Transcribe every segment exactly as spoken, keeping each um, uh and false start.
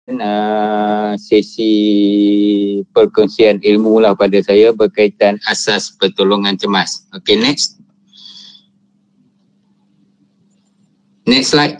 uh, sesi perkongsian ilmu lah pada saya berkaitan asas pertolongan cemas. Okay, next. Next slide.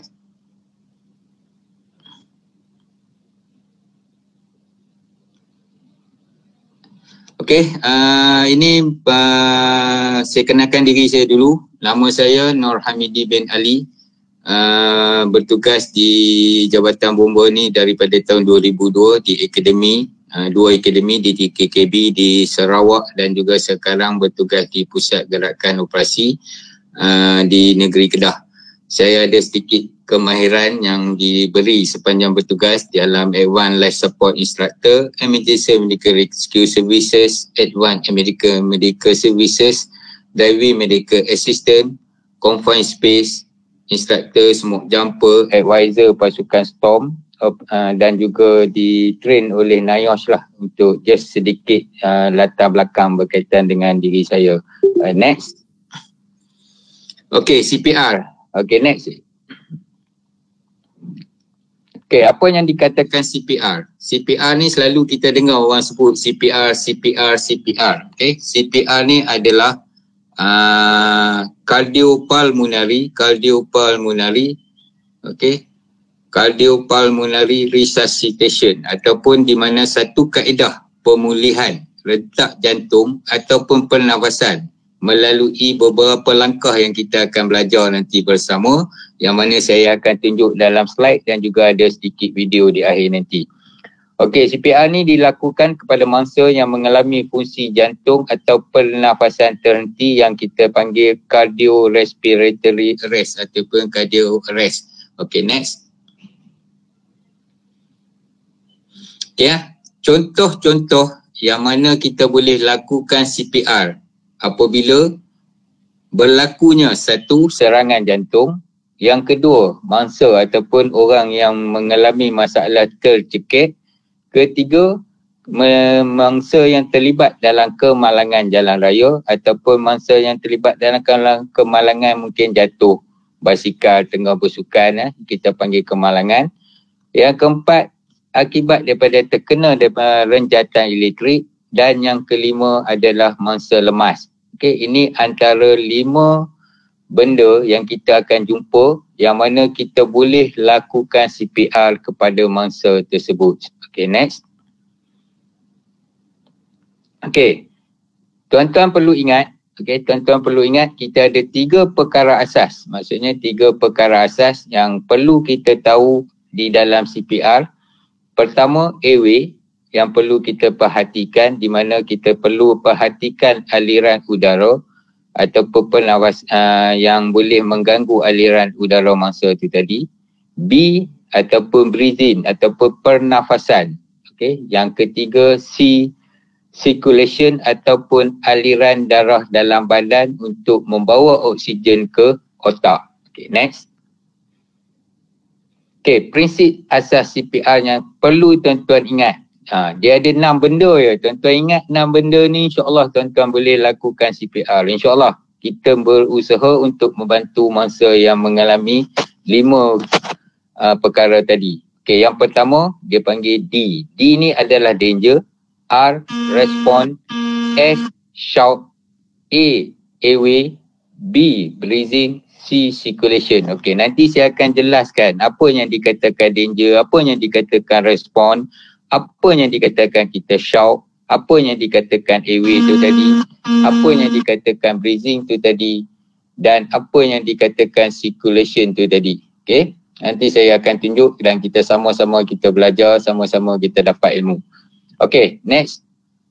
Okey, uh, ini uh, saya kenalkan diri saya dulu. Nama saya Nur Hamidi bin Ali. Uh, bertugas di Jabatan Bomba ni daripada tahun dua ribu dua di akademi, uh, dua akademi di K K B di Sarawak dan juga sekarang bertugas di Pusat Gerakan Operasi uh, di negeri Kedah. Saya ada sedikit kemahiran yang diberi sepanjang bertugas di dalam Advanced Life Support Instructor, Emergency Medical Rescue Services, Advanced Medical Medical Services, Diving Medical Assistant, Confined Space, Instructor Smoke Jumper, Advisor Pasukan Storm uh, dan juga di-train oleh NIOSH lah untuk just sedikit uh, latar belakang berkaitan dengan diri saya. Uh, next. Okay, C P R. Okay, next. Okay, apa yang dikatakan C P R? C P R ni selalu kita dengar orang sebut C P R, C P R, C P R. Okay, C P R ni adalah uh, cardiopulmonary, cardiopulmonary, okay, cardiopulmonary resuscitation ataupun di mana satu kaedah pemulihan retak jantung ataupun pernafasan melalui beberapa langkah yang kita akan belajar nanti bersama, yang mana saya akan tunjuk dalam slide dan juga ada sedikit video di akhir nanti. Okey, C P R ni dilakukan kepada mangsa yang mengalami fungsi jantung atau pernafasan terhenti yang kita panggil cardiorespiratory arrest ataupun cardio arrest. Okey, next. Okey ya, contoh-contoh yang mana kita boleh lakukan C P R apabila berlakunya satu, serangan jantung, yang kedua, mangsa ataupun orang yang mengalami masalah tercekik, ketiga, mangsa yang terlibat dalam kemalangan jalan raya ataupun mangsa yang terlibat dalam kemalangan mungkin jatuh basikal tengah bersukan, eh, kita panggil kemalangan. Yang keempat, akibat daripada terkena daripada renjatan elektrik, dan yang kelima adalah mangsa lemas. Okey, ini antara lima benda yang kita akan jumpa yang mana kita boleh lakukan C P R kepada mangsa tersebut. Okey, next. Okey, tuan-tuan perlu ingat, okey, tuan-tuan perlu ingat kita ada tiga perkara asas. Maksudnya tiga perkara asas yang perlu kita tahu di dalam C P R. Pertama, airway yang perlu kita perhatikan, di mana kita perlu perhatikan aliran udara ataupun penafas uh, yang boleh mengganggu aliran udara mangsa itu tadi. B ataupun breathing ataupun pernafasan. Okey, yang ketiga C, circulation ataupun aliran darah dalam badan untuk membawa oksigen ke otak. Okey, next. Okey, prinsip asas C P R yang perlu tuan-tuan ingat. Ha, dia ada enam benda ya. Tuan-tuan ingat enam benda ni, insyaAllah tuan-tuan boleh lakukan C P R. InsyaAllah kita berusaha untuk membantu mangsa yang mengalami lima uh, perkara tadi. Okey, yang pertama dia panggil D. D ni adalah danger. R, respond. S, shout. A, airway. B, breathing. C, circulation. Okey, nanti saya akan jelaskan apa yang dikatakan danger, apa yang dikatakan respond, apa yang dikatakan kita shout, apa yang dikatakan airway tu tadi, apa yang dikatakan breathing tu tadi, dan apa yang dikatakan circulation tu tadi. Okey, nanti saya akan tunjuk dan kita sama-sama kita belajar, sama-sama kita dapat ilmu. Okey, next.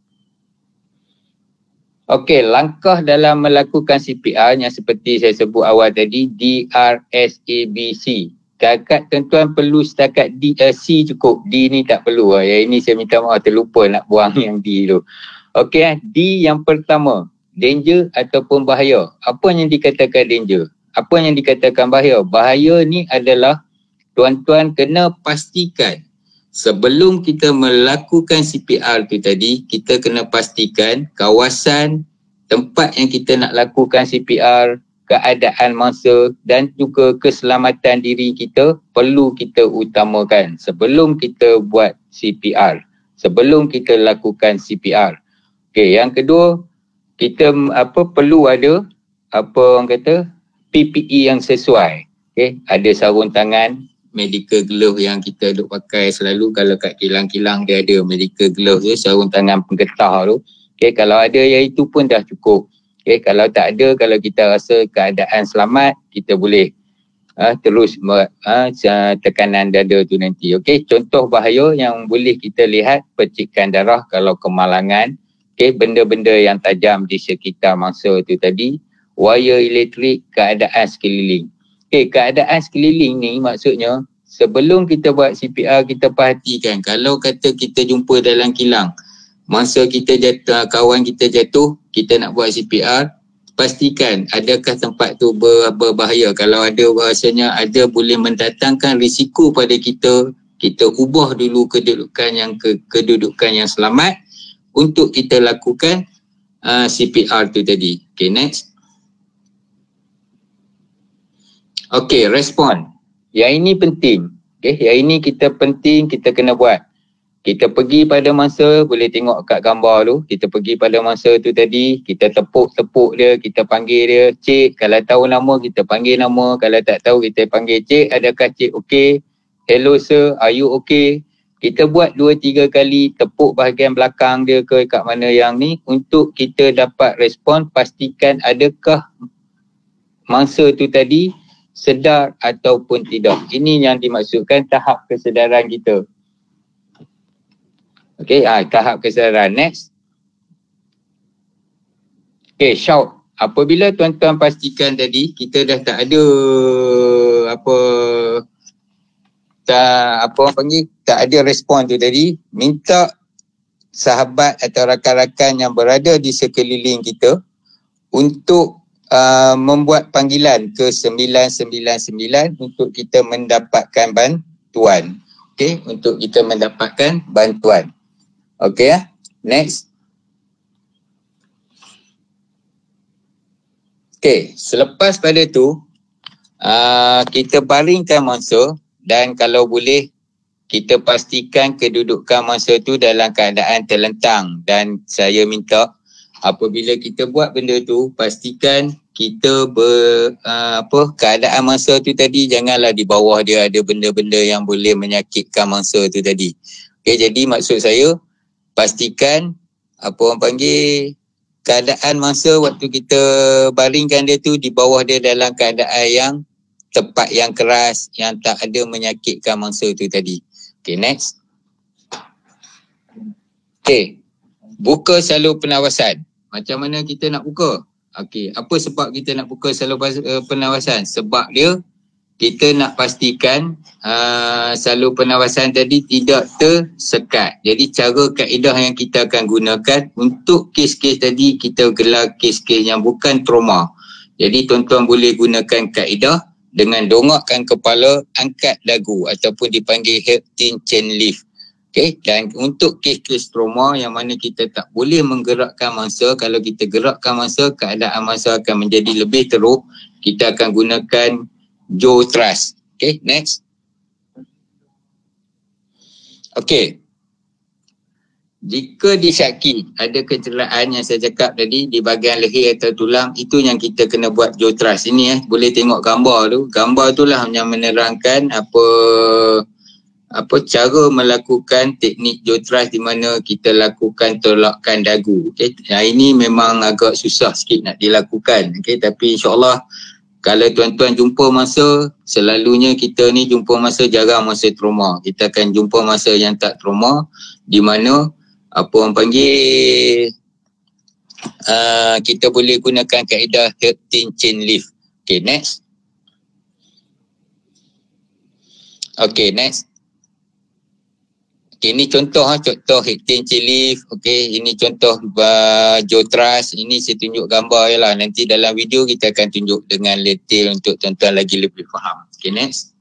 Okey, langkah dalam melakukan C P R yang seperti saya sebut awal tadi, D, R, S, A, B, C. Kakak tuan-tuan perlu setakat D, uh, C cukup. D ni tak perlu. Yang ini saya minta maaf, terlupa nak buang yang D tu. Okey, D yang pertama, danger ataupun bahaya. Apa yang dikatakan danger? Apa yang dikatakan bahaya? Bahaya ni adalah tuan-tuan kena pastikan sebelum kita melakukan C P R tu tadi, kita kena pastikan kawasan tempat yang kita nak lakukan C P R, keadaan mangsa dan juga keselamatan diri kita perlu kita utamakan sebelum kita buat C P R, sebelum kita lakukan C P R. Okey, yang kedua, kita apa perlu ada apa orang kata P P E yang sesuai. Okey, ada sarung tangan, medical glove yang kita duk pakai selalu. Kalau kat kilang-kilang dia ada medical glove tu, sarung tangan penggetah tu. Okey, kalau ada yang itu pun dah cukup. Okay, kalau tak ada, kalau kita rasa keadaan selamat, kita boleh uh, terus uh, tekanan dada tu nanti. Okay, contoh bahaya yang boleh kita lihat, percikan darah kalau kemalangan, okay, benda-benda yang tajam di sekitar mangsa tu tadi, wire elektrik, keadaan sekeliling. Okay, keadaan sekeliling ni maksudnya, sebelum kita buat C P R, kita perhatikan, kalau kata kita jumpa dalam kilang, masa kita jatuh, kawan kita jatuh, kita nak buat C P R, pastikan adakah tempat tu ber, berbahaya. Kalau ada, bahasanya ada boleh mendatangkan risiko pada kita, kita ubah dulu kedudukan yang ke, kedudukan yang selamat untuk kita lakukan uh, C P R tu tadi. Okay, next. Okay, respon. Yang ini penting. Okay, yang ini kita penting, kita kena buat. Kita pergi pada mangsa, boleh tengok kat gambar tu, kita pergi pada mangsa tu tadi, kita tepuk-tepuk dia, kita panggil dia, cik, kalau tahu nama kita panggil nama, kalau tak tahu kita panggil cik, adakah cik okey? Hello sir, are you okay? Kita buat dua tiga kali, tepuk bahagian belakang dia ke kat mana yang ni, untuk kita dapat respon, pastikan adakah mangsa tu tadi sedar ataupun tidak. Ini yang dimaksudkan tahap kesedaran kita. Okay, ah, tahap kesedaran. Next. Okay, shout. Apabila tuan-tuan pastikan tadi, kita dah tak ada apa, tak, apa orang panggil, tak ada respon tu tadi, minta sahabat atau rakan-rakan yang berada di sekeliling kita untuk uh, membuat panggilan ke sembilan sembilan sembilan untuk kita mendapatkan bantuan. Okay, untuk kita mendapatkan bantuan. Okay, ya. Next. Okay, selepas pada tu, uh, kita baringkan mangsa dan kalau boleh, kita pastikan kedudukan mangsa tu dalam keadaan terlentang. Dan saya minta, apabila kita buat benda tu, pastikan kita ber, uh, apa, keadaan mangsa tu tadi, janganlah di bawah dia ada benda-benda yang boleh menyakitkan mangsa tu tadi. Okay, jadi maksud saya, pastikan apa orang panggil keadaan mangsa waktu kita baringkan dia tu di bawah dia dalam keadaan yang tepat, yang keras, yang tak ada menyakitkan mangsa tu tadi. Okay, next. Okay, buka salur pernafasan. Macam mana kita nak buka? Okay, apa sebab kita nak buka salur pernafasan? Sebab dia, kita nak pastikan uh, salur pernafasan tadi tidak tersekat. Jadi cara kaedah yang kita akan gunakan untuk kes-kes tadi, kita gelar kes-kes yang bukan trauma. Jadi tuan-tuan boleh gunakan kaedah dengan dongakkan kepala, angkat dagu ataupun dipanggil Hampton chain lift. Okay, dan untuk kes-kes trauma yang mana kita tak boleh menggerakkan mangsa, kalau kita gerakkan mangsa, keadaan mangsa akan menjadi lebih teruk, kita akan gunakan jaw thrust. Okay, next. Okay. Jika disyaki ada kecederaan yang saya cakap tadi di bahagian leher atau tulang, itu yang kita kena buat jaw thrust. Ini eh, boleh tengok gambar tu. Gambar tu lah yang menerangkan apa apa cara melakukan teknik jaw thrust di mana kita lakukan tolakkan dagu. Okay. Nah, ini memang agak susah sikit nak dilakukan. Okay. Tapi insyaAllah kalau tuan-tuan jumpa masa, selalunya kita ni jumpa masa jarang masa trauma. Kita akan jumpa masa yang tak trauma, di mana apa orang panggil, uh, kita boleh gunakan kaedah Hampton chain lift. Okay, next. Okay, next. Okay, ini contoh ha, contoh Hampton chain lift. Okay, ini contoh uh, jaw thrust. Ini saya tunjuk gambar je lah. Nanti dalam video kita akan tunjuk dengan detail untuk tuan-tuan lagi lebih faham. Okay, next.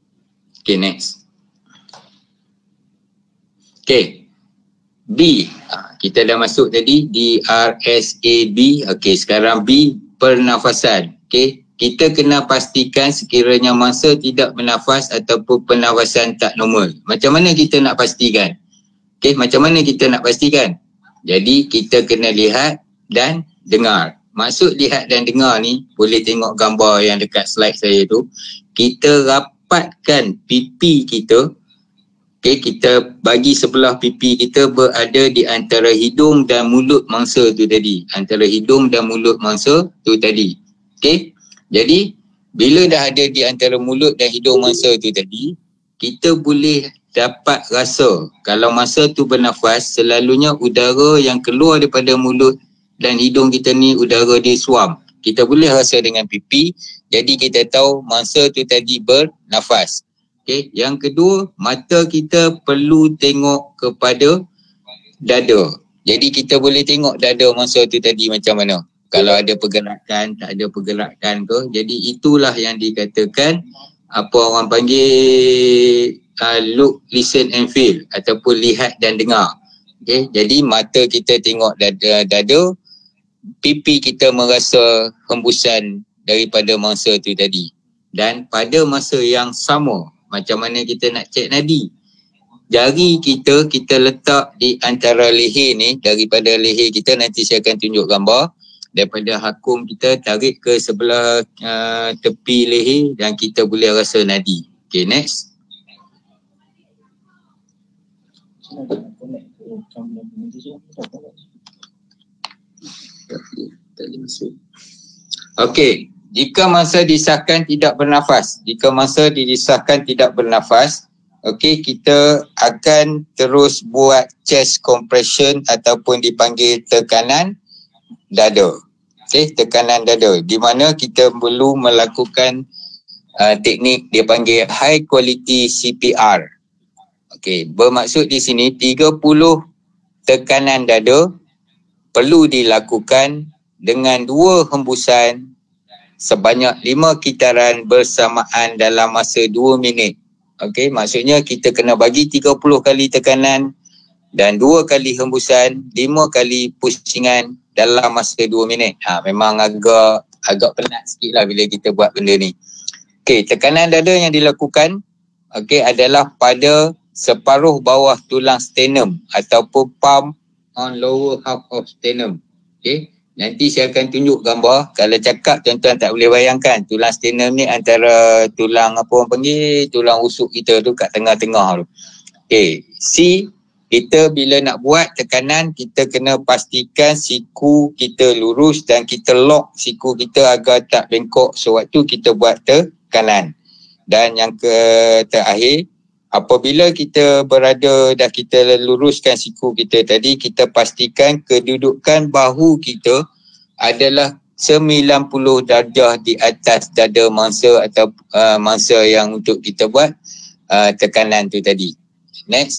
Okay, next. Okay. B. Ha, kita dah masuk tadi di R S A B. Okey, sekarang B, pernafasan. Okey, kita kena pastikan sekiranya mangsa tidak bernafas ataupun pernafasan tak normal. Macam mana kita nak pastikan? Okey, macam mana kita nak pastikan? Jadi kita kena lihat dan dengar. Maksud lihat dan dengar ni, boleh tengok gambar yang dekat slide saya tu. Kita rapatkan pipi kita. Okay, kita bagi sebelah pipi kita berada di antara hidung dan mulut mangsa tu tadi. Antara hidung dan mulut mangsa tu tadi. Okay. Jadi, bila dah ada di antara mulut dan hidung mangsa tu tadi, kita boleh dapat rasa kalau mangsa tu bernafas, selalunya udara yang keluar daripada mulut dan hidung kita ni udara dia suam. Kita boleh rasa dengan pipi. Jadi, kita tahu mangsa tu tadi bernafas. Okay. Yang kedua, mata kita perlu tengok kepada dada. Jadi kita boleh tengok dada mangsa tu tadi macam mana. Kalau ada pergerakan, tak ada pergerakan ke. Jadi itulah yang dikatakan apa orang panggil uh, look, listen and feel ataupun lihat dan dengar. Okay. Jadi mata kita tengok dada, dada, pipi kita merasa hembusan daripada mangsa tu tadi. Dan pada masa yang sama, macam mana kita nak cek nadi? Jari kita, kita letak di antara leher ni, daripada leher kita, nanti saya akan tunjuk gambar. Daripada hakum kita, tarik ke sebelah uh, tepi leher dan kita boleh rasa nadi. Okay, next. Okay. Jika mangsa disahkan tidak bernafas, jika mangsa disahkan tidak bernafas, okey, kita akan terus buat chest compression ataupun dipanggil tekanan dada. Okey, tekanan dada, di mana kita perlu melakukan uh, teknik dia panggil high quality C P R. Okey, bermaksud di sini tiga puluh tekanan dada perlu dilakukan dengan dua hembusan sebanyak lima kitaran bersamaan dalam masa dua minit. Okey, maksudnya kita kena bagi tiga puluh kali tekanan dan dua kali hembusan, lima kali pusingan dalam masa dua minit. Ha, memang agak agak penat sikit lah bila kita buat benda ni. Okey, tekanan dada yang dilakukan okey adalah pada separuh bawah tulang sternum ataupun palm on lower half of sternum. Okey. Nanti saya akan tunjuk gambar. Kalau cakap tuan-tuan tak boleh bayangkan. Tulang sternum ni antara tulang apa orang panggil, tulang rusuk kita tu kat tengah-tengah tu. Okay. C, kita bila nak buat tekanan, kita kena pastikan siku kita lurus dan kita lock siku kita agar tak bengkok sewaktu kita buat tekanan. Dan yang ke terakhir, apabila kita berada dah kita luruskan siku kita tadi, kita pastikan kedudukan bahu kita adalah sembilan puluh darjah di atas dada mangsa atau uh, mangsa yang untuk kita buat uh, tekanan tu tadi. Next.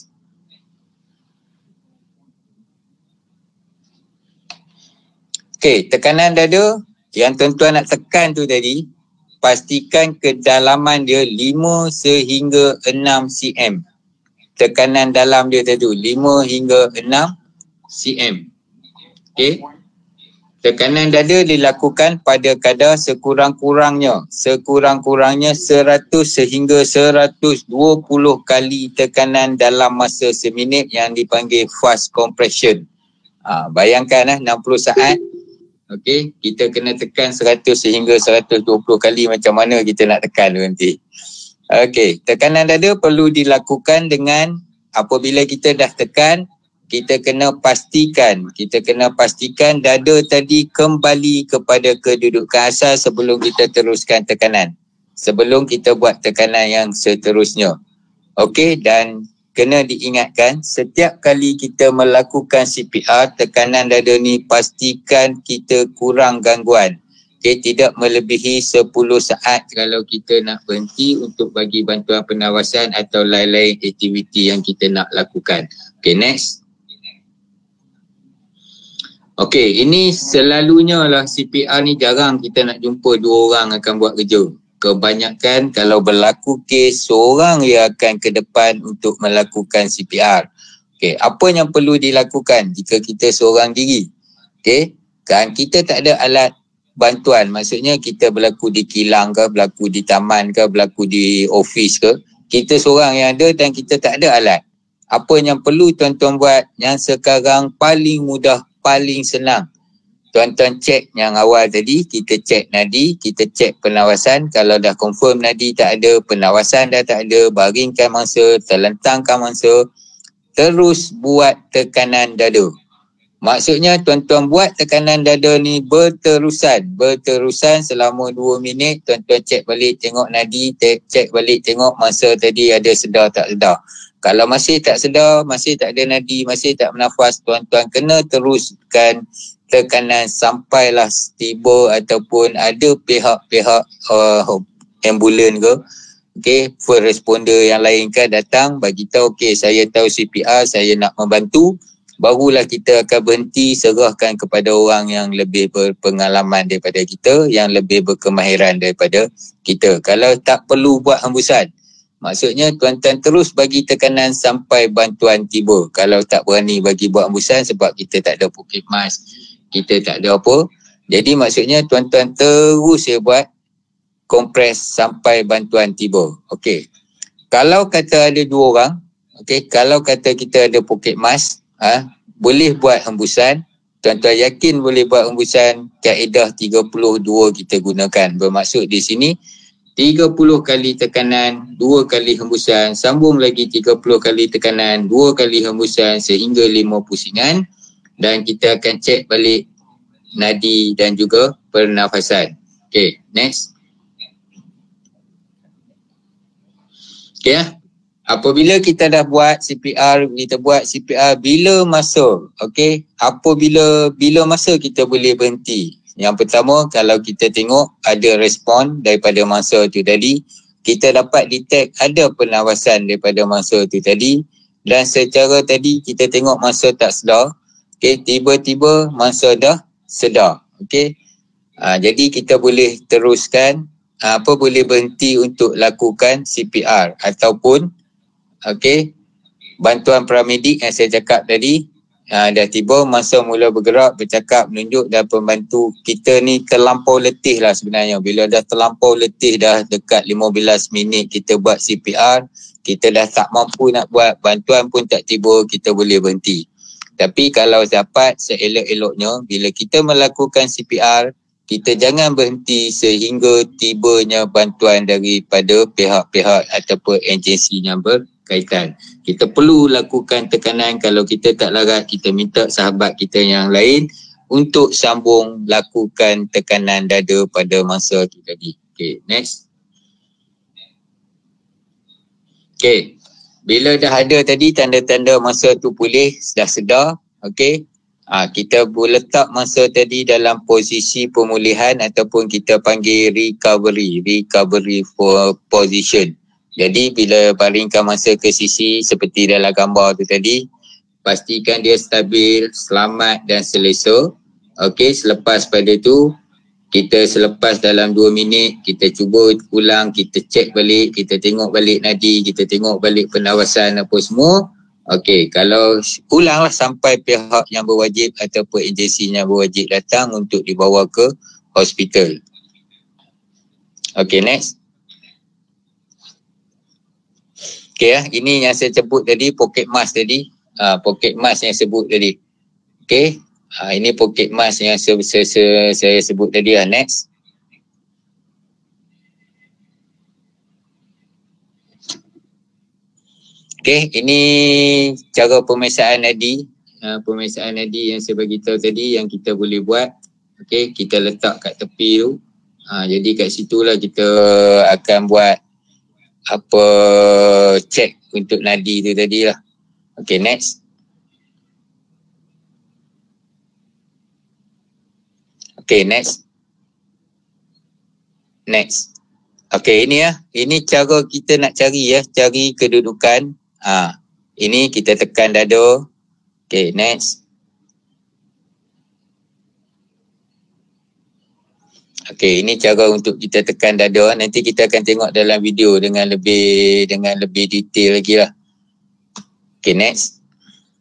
Okey, tekanan dada yang tuan-tuan nak tekan tu tadi, pastikan kedalaman dia lima sehingga enam sentimeter. Tekanan dalam dia tu lima hingga enam sentimeter. Okey. Tekanan dada dilakukan pada kadar sekurang-kurangnya, sekurang-kurangnya seratus sehingga seratus dua puluh kali tekanan dalam masa seminit yang dipanggil fast compression. Ha, bayangkan eh, enam puluh saat. Okey, kita kena tekan seratus sehingga seratus dua puluh kali, macam mana kita nak tekan tu nanti. Okey, tekanan dada perlu dilakukan dengan apabila kita dah tekan, kita kena pastikan, kita kena pastikan dada tadi kembali kepada kedudukan asal sebelum kita teruskan tekanan. Sebelum kita buat tekanan yang seterusnya. Okey, dan kena diingatkan setiap kali kita melakukan C P R, tekanan dada ni pastikan kita kurang gangguan. Okay, tidak melebihi sepuluh saat kalau kita nak berhenti untuk bagi bantuan pernafasan atau lain-lain aktiviti yang kita nak lakukan. Okay, next. Okay, ini selalunya lah C P R ni jarang kita nak jumpa dua orang akan buat kerja. Kebanyakan kalau berlaku kes, seorang yang akan ke depan untuk melakukan C P R. Okay, apa yang perlu dilakukan jika kita seorang diri? Okay, kan kita tak ada alat bantuan, maksudnya kita berlaku di kilang ke, berlaku di taman ke, berlaku di office ke, kita seorang yang ada dan kita tak ada alat. Apa yang perlu tuan-tuan buat yang sekarang paling mudah, paling senang? Tuan-tuan cek yang awal tadi, kita cek nadi, kita cek penawasan. Kalau dah confirm nadi tak ada, penawasan dah tak ada, baringkan mangsa, terlentangkan mangsa, terus buat tekanan dada. Maksudnya tuan-tuan buat tekanan dada ni berterusan. Berterusan selama dua minit, tuan-tuan cek balik, tengok nadi, cek balik, tengok masa tadi ada sedar tak sedar. Kalau masih tak sedar, masih tak ada nadi, masih tak bernafas, tuan-tuan kena teruskan tekanan sampailah tiba ataupun ada pihak-pihak uh, ambulan ke, okay, first responder yang lain kan datang bagi tahu, okay, saya tahu C P R, saya nak membantu, barulah kita akan berhenti, serahkan kepada orang yang lebih berpengalaman daripada kita, yang lebih berkemahiran daripada kita. Kalau tak perlu buat hembusan, maksudnya tuan-tuan terus bagi tekanan sampai bantuan tiba. Kalau tak berani bagi buat hembusan sebab kita tak ada pocket mask, kita tak ada apa, jadi maksudnya tuan-tuan terus ya buat kompres sampai bantuan tiba. Okey. Kalau kata ada dua orang, okey, kalau kata kita ada pocket mask, ha, boleh buat hembusan, tuan-tuan yakin boleh buat hembusan, kaedah tiga puluh dua kita gunakan. Bermaksud di sini tiga puluh kali tekanan, dua kali hembusan, sambung lagi tiga puluh kali tekanan, dua kali hembusan sehingga lima pusingan. Dan kita akan cek balik nadi dan juga pernafasan. Okay, next. Okay, ya. Apabila kita dah buat C P R, kita buat C P R bila masa, okay, apabila bila masa kita boleh berhenti. Yang pertama, kalau kita tengok ada respon daripada masa tu tadi, kita dapat detect ada pernafasan daripada masa tu tadi, dan secara tadi kita tengok masa tak sedar. Okay, tiba-tiba masa dah sedar. Okay, ha, jadi kita boleh teruskan, apa boleh berhenti untuk lakukan C P R ataupun okay, bantuan paramedik yang saya cakap tadi, ha, dah tiba, masa mula bergerak, bercakap, menunjuk dan pembantu. Kita ni terlampau letih lah sebenarnya. Bila dah terlampau letih, dah dekat lima belas minit kita buat C P R, kita dah tak mampu nak buat, bantuan pun tak tiba, kita boleh berhenti. Tapi kalau dapat seelok-eloknya, bila kita melakukan C P R, kita jangan berhenti sehingga tibanya bantuan daripada pihak-pihak ataupun agensi yang berkaitan. Kita perlu lakukan tekanan. Kalau kita tak larat, kita minta sahabat kita yang lain untuk sambung lakukan tekanan dada pada masa tu tadi. Okay, next. Okay. Bila dah ada tadi tanda-tanda masa tu pulih, dah sedar, okey, ha, kita boleh letak masa tadi dalam posisi pemulihan ataupun kita panggil recovery, recovery for position. Jadi bila baringkan masa ke sisi seperti dalam gambar tu tadi, pastikan dia stabil, selamat dan selesa. Okey, selepas pada tu, kita selepas dalam dua minit, kita cuba ulang, kita cek balik, kita tengok balik nadi, kita tengok balik penawasan apa semua. Okey, kalau ulanglah sampai pihak yang berwajib ataupun agensi yang berwajib datang untuk dibawa ke hospital. Okey, next. Okey, ya, ini yang saya sebut tadi, pocket mask tadi. Uh, pocket mask yang sebut tadi. Okey. Ha, ini pocket mask yang saya, saya, saya sebut tadi lah. Next. Okay, ini cara pemeriksaan nadi. Uh, pemeriksaan nadi yang saya bagi tahu tadi yang kita boleh buat. Okay, kita letak kat tepi tu. Uh, jadi kat situlah kita akan buat apa check untuk nadi tu tadi lah. Okay, next. Okay, next. Next. Okay, ini ya. Ini cara kita nak cari ya. Cari kedudukan. Ha, ini kita tekan dada. Okay, next. Okay, ini cara untuk kita tekan dada. Nanti kita akan tengok dalam video dengan lebih dengan lebih detail lagi lah. Okay, next.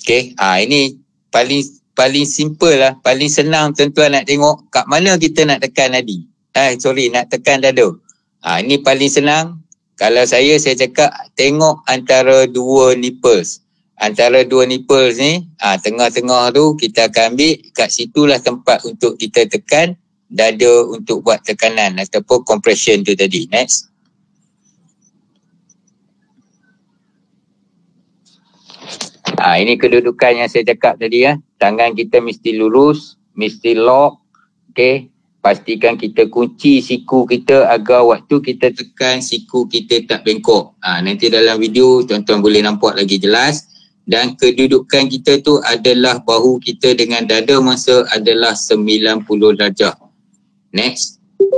Okay, ah ini paling paling simple lah, paling senang tuan-tuan nak tengok kat mana kita nak tekan nadi. Eh, sorry, nak tekan dada. Ah ini paling senang. Kalau saya, saya cakap tengok antara dua nipples. Antara dua nipples ni, ah tengah-tengah tu kita akan ambil, kat situlah tempat untuk kita tekan dada untuk buat tekanan ataupun compression tu tadi. Next. Ah ini kedudukan yang saya cakap tadi ya. Tangan kita mesti lurus, mesti lock. Okey. Pastikan kita kunci siku kita agar waktu kita tekan siku kita tak bengkok. Ah nanti dalam video tuan-tuan boleh nampak lagi jelas. Dan kedudukan kita tu adalah bahu kita dengan dada masa adalah sembilan puluh darjah. Next.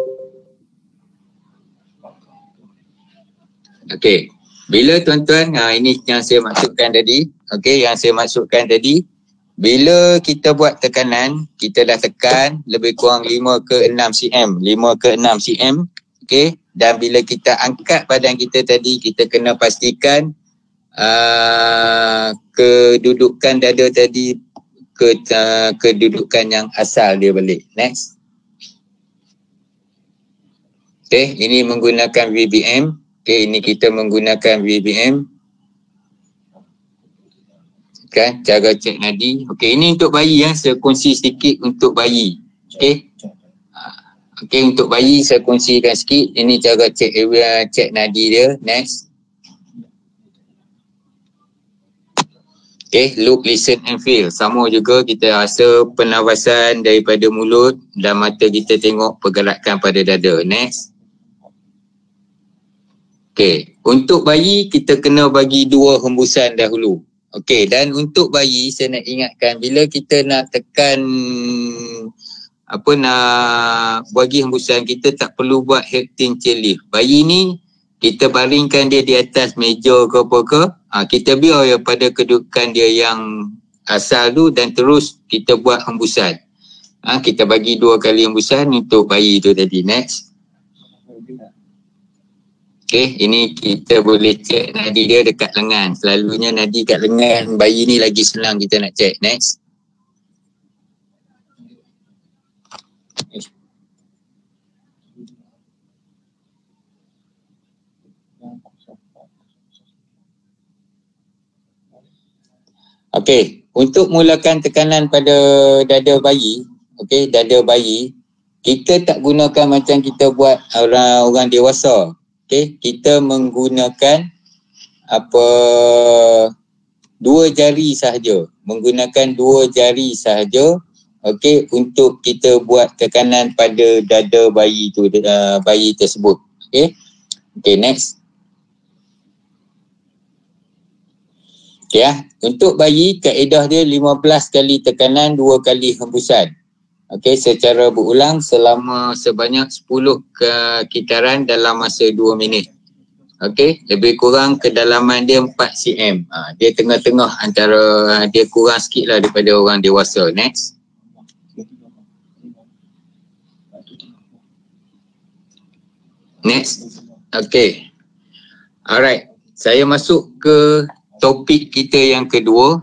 Okey. Bila tuan-tuan, ha, ini yang saya maksudkan tadi. Okey, yang saya maksudkan tadi. Bila kita buat tekanan, kita dah tekan lebih kurang lima ke enam sentimeter. lima ke enam sentimeter. Okey. Dan bila kita angkat badan kita tadi, kita kena pastikan uh, kedudukan dada tadi ke uh, kedudukan yang asal dia balik. Next. Okey, ini menggunakan V B M. Okey, ini kita menggunakan V B M. Kan, cara cek nadi. Okey, ini untuk bayi ya, saya kongsi sedikit untuk bayi. Okey. Okey, untuk bayi saya kongsikan sikit. Ini cara cek area, cek nadi dia. Next. Okey, look, listen and feel. Sama juga kita rasa pernafasan daripada mulut dan mata kita tengok pergerakan pada dada. Next. Okey, untuk bayi kita kena bagi dua hembusan dahulu. Okey, dan untuk bayi saya nak ingatkan bila kita nak tekan apa nak bagi hembusan, kita tak perlu buat hectic chairlift. Bayi ni kita baringkan dia di atas meja ke apa ke, ha, kita biar ya pada kedudukan dia yang asal tu dan terus kita buat hembusan. Ha, kita bagi dua kali hembusan untuk bayi tu tadi. Next. Okey, ini kita boleh cek nadi dia dekat lengan. Selalunya nadi kat lengan bayi ni lagi senang kita nak cek. Next. Okey, untuk mulakan tekanan pada dada bayi, okey, dada bayi, kita tak gunakan macam kita buat orang orang dewasa. Okey, kita menggunakan apa dua jari sahaja. Menggunakan dua jari sahaja, okey, untuk kita buat tekanan pada dada bayi tu, uh, bayi tersebut. Okey. Okey, next. Okey ya, untuk bayi kaedah dia lima belas kali tekanan, dua kali hembusan. Okey, secara berulang selama sebanyak sepuluh kekitaran dalam masa dua minit. Okey, lebih kurang kedalaman dia empat sentimeter. Ha, dia tengah-tengah antara, dia kurang sikit lah daripada orang dewasa. Next. Next. Okey. Alright, saya masuk ke topik kita yang kedua.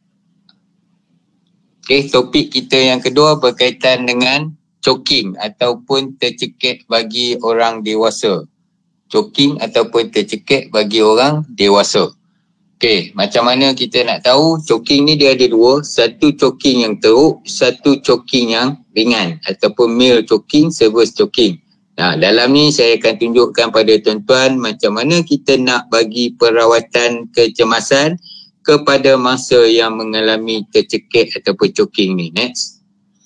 Okey, topik kita yang kedua berkaitan dengan choking ataupun tercekik bagi orang dewasa. Choking ataupun tercekik bagi orang dewasa. Okey, macam mana kita nak tahu choking ni dia ada dua. Satu choking yang teruk, satu choking yang ringan ataupun mild choking, severe choking. Nah, dalam ni saya akan tunjukkan pada tuan-tuan macam mana kita nak bagi perawatan kecemasan kepada mangsa yang mengalami tercekik ataupun choking ni. Next.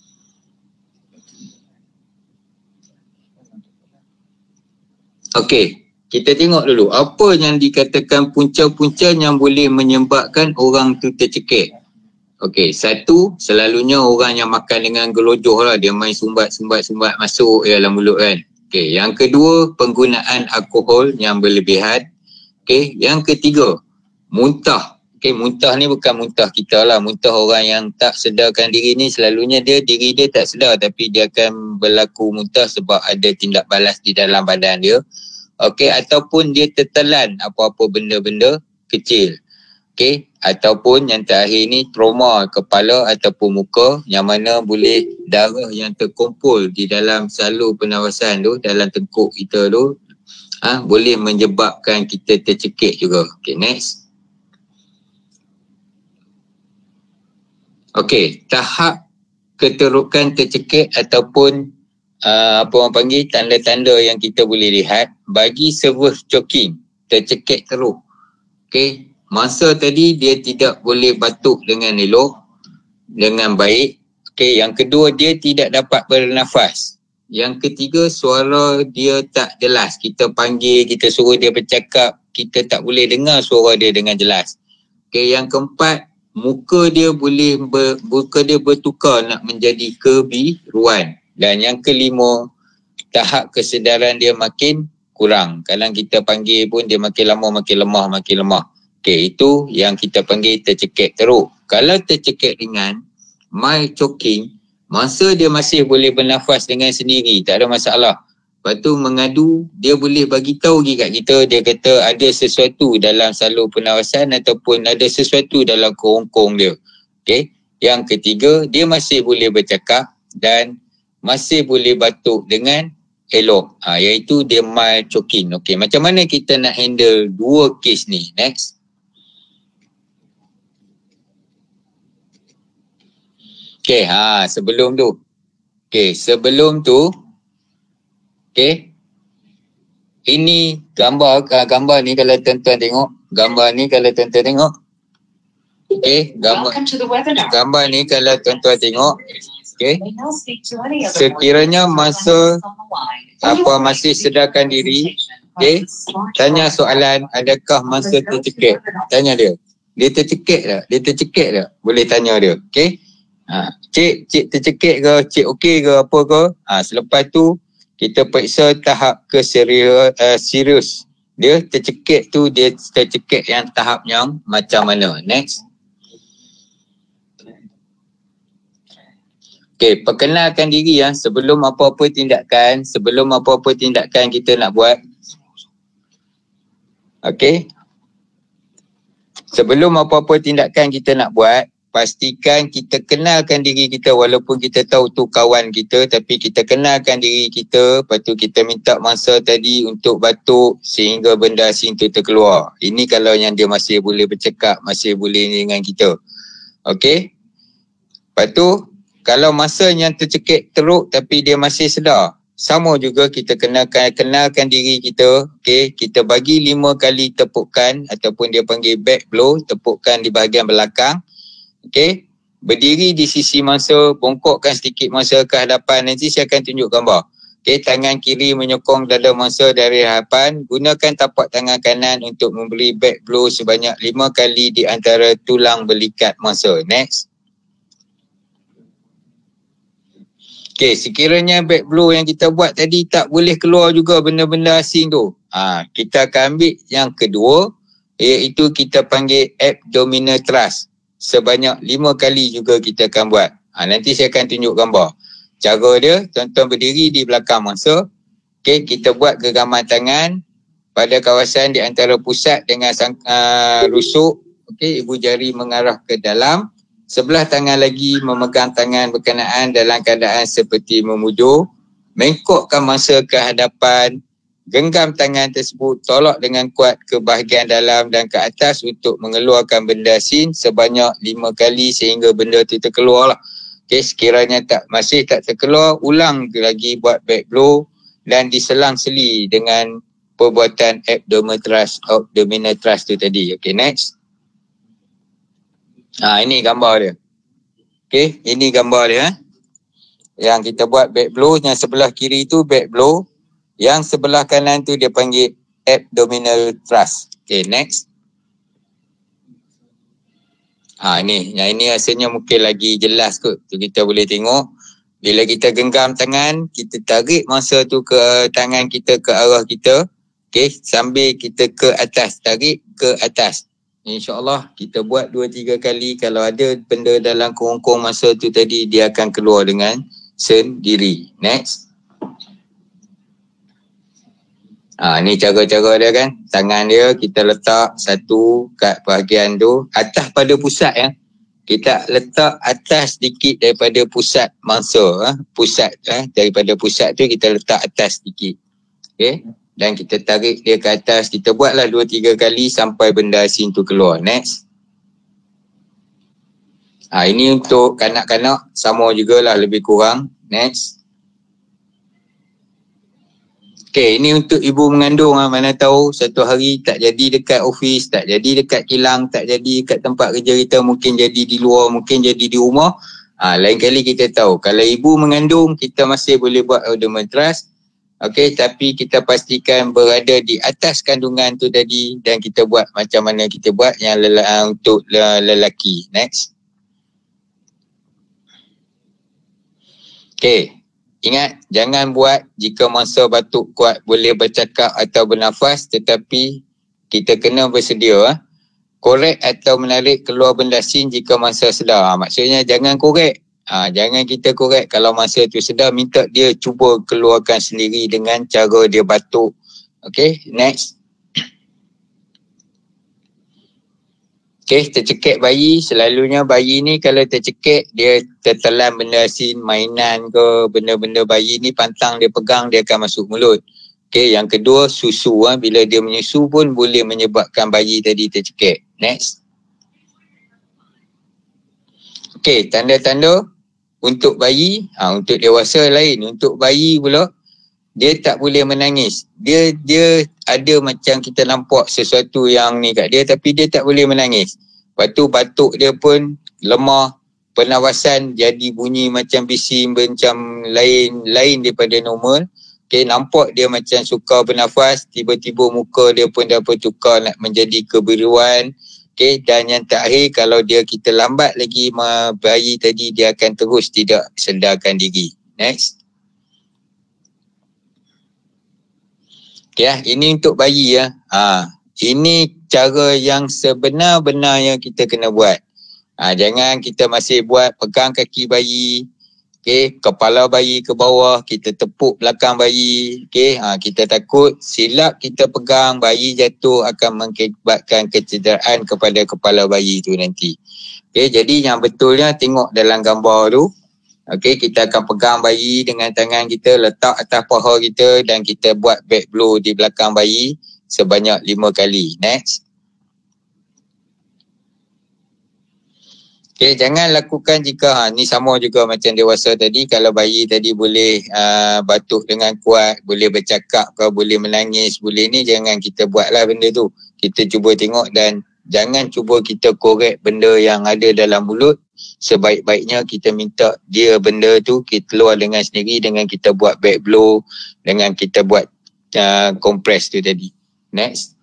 Okey, kita tengok dulu apa yang dikatakan punca-punca yang boleh menyebabkan orang tu tercekik. Okey, satu, selalunya orang yang makan dengan gelojoh lah, dia main sumbat-sumbat-sumbat masuk dalam mulut kan. Okey, yang kedua, penggunaan alkohol yang berlebihan. Okey, yang ketiga, muntah. Okey, muntah ni bukan muntah kita lah. Muntah orang yang tak sedarkan diri ni selalunya dia diri dia tak sedar tapi dia akan berlaku muntah sebab ada tindak balas di dalam badan dia. Okey, ataupun dia tertelan apa-apa benda-benda kecil. okey, ataupun yang terakhir ni trauma kepala ataupun muka, yang mana boleh darah yang terkumpul di dalam salur pernafasan tu, dalam tengkuk kita tu, ha, boleh menyebabkan kita tercekik juga. Okey, next. Okey, tahap keterukan tercekik ataupun uh, apa orang panggil tanda-tanda yang kita boleh lihat bagi severe choking, tercekik teruk. Okey, masa tadi dia tidak boleh batuk dengan elok, dengan baik. Okey, yang kedua dia tidak dapat bernafas. Yang ketiga, suara dia tak jelas. Kita panggil, kita suruh dia bercakap, kita tak boleh dengar suara dia dengan jelas. Okey, yang keempat, muka dia boleh ber, muka dia bertukar nak menjadi kebiruan. Dan yang kelima, tahap kesedaran dia makin kurang. Kalau kita panggil pun dia makin lama makin lemah, makin lemah. Okey, itu yang kita panggil tercekik teruk. Kalau tercekik ringan, mild choking, masa dia masih boleh bernafas dengan sendiri, tak ada masalah. Lepas tu mengadu, dia boleh bagi tahu lagi kat kita, dia kata ada sesuatu dalam salur pernafasan ataupun ada sesuatu dalam kerongkong dia. Okey. Yang ketiga, dia masih boleh bercakap dan masih boleh batuk dengan elok. Ha, iaitu dia mild choking. Okey, macam mana kita nak handle dua kes ni? Next. Okey, ha, sebelum tu. Okey, sebelum tu okey. Ini gambar uh, gambar ni kalau tuan-tuan tengok, gambar ni kalau tuan-tuan tengok. Okey, gambar gambar ni kalau tuan-tuan tengok. Okey. Sekiranya masa apa masih sedarkan diri, okey, tanya soalan, adakah masa tercekik? Tanya dia. Dia tercekik tak? Dia tercekik tak? Boleh tanya dia. Okey. Ha, cik, cik tercekik ke? Cik okey ke apa ke? Ha, selepas tu kita periksa tahap ke serius, uh, serius. Dia tercekik tu, dia tercekik yang tahap yang macam mana? Next. Okey, perkenalkan diri ya. Sebelum apa-apa tindakan, sebelum apa-apa tindakan kita nak buat. Okey. Sebelum apa-apa tindakan kita nak buat, pastikan kita kenalkan diri kita, walaupun kita tahu tu kawan kita, tapi kita kenalkan diri kita. Lepas tu kita minta masa tadi untuk batuk sehingga benda asing tu terkeluar. Ini kalau yang dia masih boleh bercakap, masih boleh dengan kita. Okey. Lepas tu kalau masa yang tercekik teruk tapi dia masih sedar, sama juga kita kenalkan kenalkan diri kita. Okey, kita bagi lima kali tepukan ataupun dia panggil back blow, tepukan di bahagian belakang. Okey, berdiri di sisi mangsa, bongkokkan sedikit mangsa ke hadapan. Nanti saya akan tunjuk gambar. Okey, tangan kiri menyokong dada mangsa dari hadapan. Gunakan tapak tangan kanan untuk memberi back blow sebanyak lima kali di antara tulang belikat mangsa. Next. Okey, sekiranya back blow yang kita buat tadi tak boleh keluar juga benda-benda asing tu, ha, kita akan ambil yang kedua, iaitu kita panggil abdominal thrust. Sebanyak lima kali juga kita akan buat. Ha, nanti saya akan tunjuk gambar. Cara dia, tuan-tuan berdiri di belakang mangsa. Okey, kita buat genggaman tangan pada kawasan di antara pusat dengan sang, uh, rusuk. Okey, ibu jari mengarah ke dalam. Sebelah tangan lagi memegang tangan berkenaan dalam keadaan seperti memujur. Mengkokkan mangsa ke hadapan. Genggam tangan tersebut, tolak dengan kuat ke bahagian dalam dan ke atas untuk mengeluarkan benda asin sebanyak lima kali sehingga benda itu terkeluar lah. Okay, sekiranya tak masih tak terkeluar, ulang lagi buat back blow dan diselang-seli dengan perbuatan abdominal thrust, abdominal thrust tu tadi. Okay, next. Ha, ini gambar dia. Okay, ini gambar dia. Eh. Yang kita buat back blow, yang sebelah kiri tu back blow. Yang sebelah kanan tu dia panggil abdominal thrust. Okay, next. Ha, ini. Yang ini rasanya mungkin lagi jelas kot. Tu kita boleh tengok. Bila kita genggam tangan, kita tarik mangsa tu ke tangan kita, ke arah kita. Okay, sambil kita ke atas. Tarik ke atas. InsyaAllah kita buat dua tiga kali. Kalau ada benda dalam kerongkong mangsa tu tadi, dia akan keluar dengan sendiri. Next. Ha, ni cara-cara dia kan. Tangan dia kita letak satu kat bahagian tu. Atas pada pusat ya. Kita letak atas sedikit daripada pusat mangsa. Ha? Pusat ha? Daripada pusat tu kita letak atas sedikit. Okay. Dan kita tarik dia ke atas. Kita buatlah dua tiga kali sampai benda asin tu keluar. Next. Ha, ini untuk kanak-kanak. Sama jugalah lebih kurang. Next. Okey, ini untuk ibu mengandung ha, mana tahu satu hari tak jadi dekat ofis, tak jadi dekat kilang, tak jadi dekat tempat kerja kita, mungkin jadi di luar, mungkin jadi di rumah. Ha, lain kali kita tahu, kalau ibu mengandung kita masih boleh buat odometras. Okey, tapi kita pastikan berada di atas kandungan tu tadi dan kita buat macam mana kita buat yang lelaki, untuk lelaki. Next. Okey. Ingat, jangan buat jika mangsa batuk kuat boleh bercakap atau bernafas, tetapi kita kena bersedia. Ha? Korek atau menarik keluar benda asin jika mangsa sedar. Ha, maksudnya jangan korek. Ha, jangan kita korek kalau mangsa tu sedar, minta dia cuba keluarkan sendiri dengan cara dia batuk. Okay, next. Okay, tercekik bayi, selalunya bayi ni kalau tercekik, dia tertelan benda asin, mainan ke, benda-benda bayi ni pantang dia pegang, dia akan masuk mulut. Okay, yang kedua, susu. Ha? Bila dia menyusu pun boleh menyebabkan bayi tadi tercekik. Next. Okay, tanda-tanda untuk bayi, ha, untuk dewasa lain. Untuk bayi pula, dia tak boleh menangis. Dia dia ada macam kita nampak sesuatu yang ni kat dia, tapi dia tak boleh menangis. Lepas tu batuk dia pun lemah, pernafasan jadi bunyi macam bising, macam lain lain daripada normal. Okay, nampak dia macam sukar bernafas, tiba-tiba muka dia pun dah bertukar nak menjadi kebiruan. Okay, dan yang terakhir, kalau dia kita lambat lagi bayi tadi, dia akan terus tidak sedarkan diri. Next. Okay, ini untuk bayi ya. Ha, ini cara yang sebenar-benar yang kita kena buat. Ha, jangan kita masih buat pegang kaki bayi, okay, kepala bayi ke bawah, kita tepuk belakang bayi, okay, ha, kita takut silap kita pegang bayi jatuh akan mengakibatkan kecederaan kepada kepala bayi tu nanti. Okay, jadi yang betulnya tengok dalam gambar tu. Okey, kita akan pegang bayi dengan tangan kita, letak atas paha kita dan kita buat back blow di belakang bayi sebanyak lima kali. Next. Okey, jangan lakukan jika, ha, ni sama juga macam dewasa tadi. Kalau bayi tadi boleh uh, batuk dengan kuat, boleh bercakap ke, boleh menangis, boleh ni, jangan kita buatlah benda tu. Kita cuba tengok dan jangan cuba kita korek benda yang ada dalam mulut. Sebaik-baiknya kita minta dia benda tu kita keluar dengan sendiri dengan kita buat back blow, dengan kita buat uh, compress tu tadi. Next.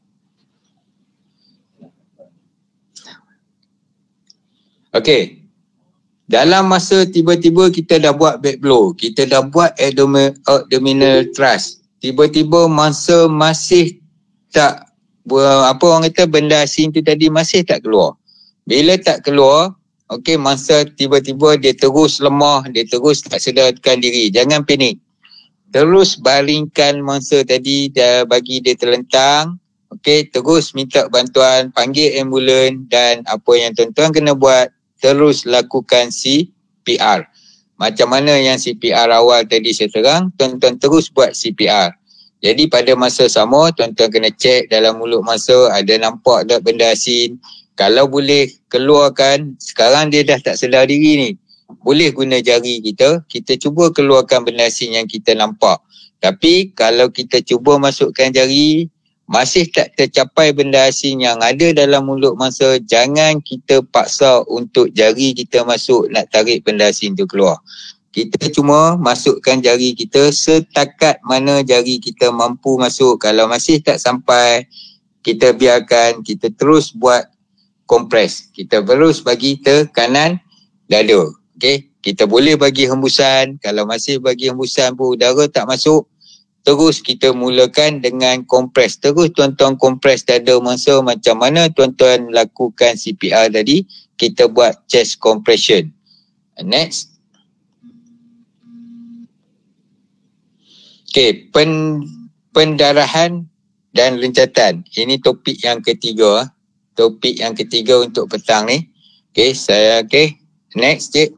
Okay. Dalam masa tiba-tiba kita dah buat back blow, kita dah buat abdominal thrust, tiba-tiba masa masih tak, apa orang kata, benda asin tu tadi masih tak keluar. Bila tak keluar, okey, masa tiba-tiba dia terus lemah, dia terus tak sedarkan diri. Jangan panik. Terus baringkan mangsa tadi, dah bagi dia terlentang. Okey, terus minta bantuan, panggil ambulan dan apa yang tuan-tuan kena buat, terus lakukan C P R. Macam mana yang C P R awal tadi saya terang, tuan-tuan terus buat C P R. Jadi pada masa sama, tuan-tuan kena cek dalam mulut mangsa ada nampak tak benda asin. Kalau boleh keluarkan, sekarang dia dah tak sedar diri ni, boleh guna jari kita, kita cuba keluarkan benda asin yang kita nampak. Tapi kalau kita cuba masukkan jari, masih tak tercapai benda asin yang ada dalam mulut mangsa, jangan kita paksa untuk jari kita masuk nak tarik benda asin tu keluar. Kita cuma masukkan jari kita setakat mana jari kita mampu masuk. Kalau masih tak sampai, kita biarkan, kita terus buat kompres. Kita terus bagi tekanan dada. Okey, kita boleh bagi hembusan. Kalau masih bagi hembusan pun udara tak masuk, terus kita mulakan dengan kompres. Terus tuan-tuan kompres dada mangsa macam mana tuan-tuan lakukan C P R tadi, kita buat chest compression. Next. Okey, pen pendarahan dan loncatan. Ini topik yang ketiga. Topik yang ketiga untuk petang ni. Okey, saya okey. Next, cik.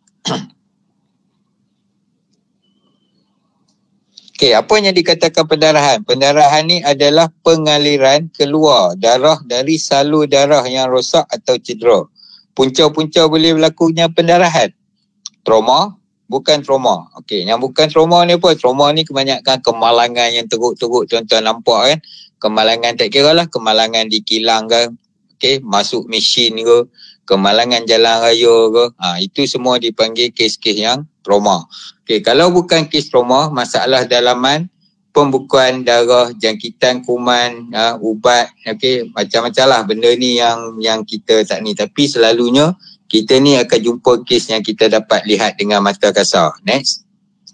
Okey, apa yang dikatakan pendarahan? Pendarahan ni adalah pengaliran keluar darah dari salur darah yang rosak atau cedera. Punca-punca boleh berlakunya pendarahan. Trauma, bukan trauma. Okey, yang bukan trauma ni apa? Trauma ni kebanyakan kemalangan yang teruk-teruk, tuan-tuan nampak kan? Kemalangan tak kira lah, kemalangan di kilang ke, okey, masuk mesin ke, kemalangan jalan raya ke. Ha, itu semua dipanggil kes-kes yang trauma. Okey, kalau bukan kes trauma, masalah dalaman, pembukuan darah, jangkitan kuman, ha, ubat, okey, macam-macam lah benda ni yang yang kita tak ni. Tapi selalunya kita ni akan jumpa kes yang kita dapat lihat dengan mata kasar. Next.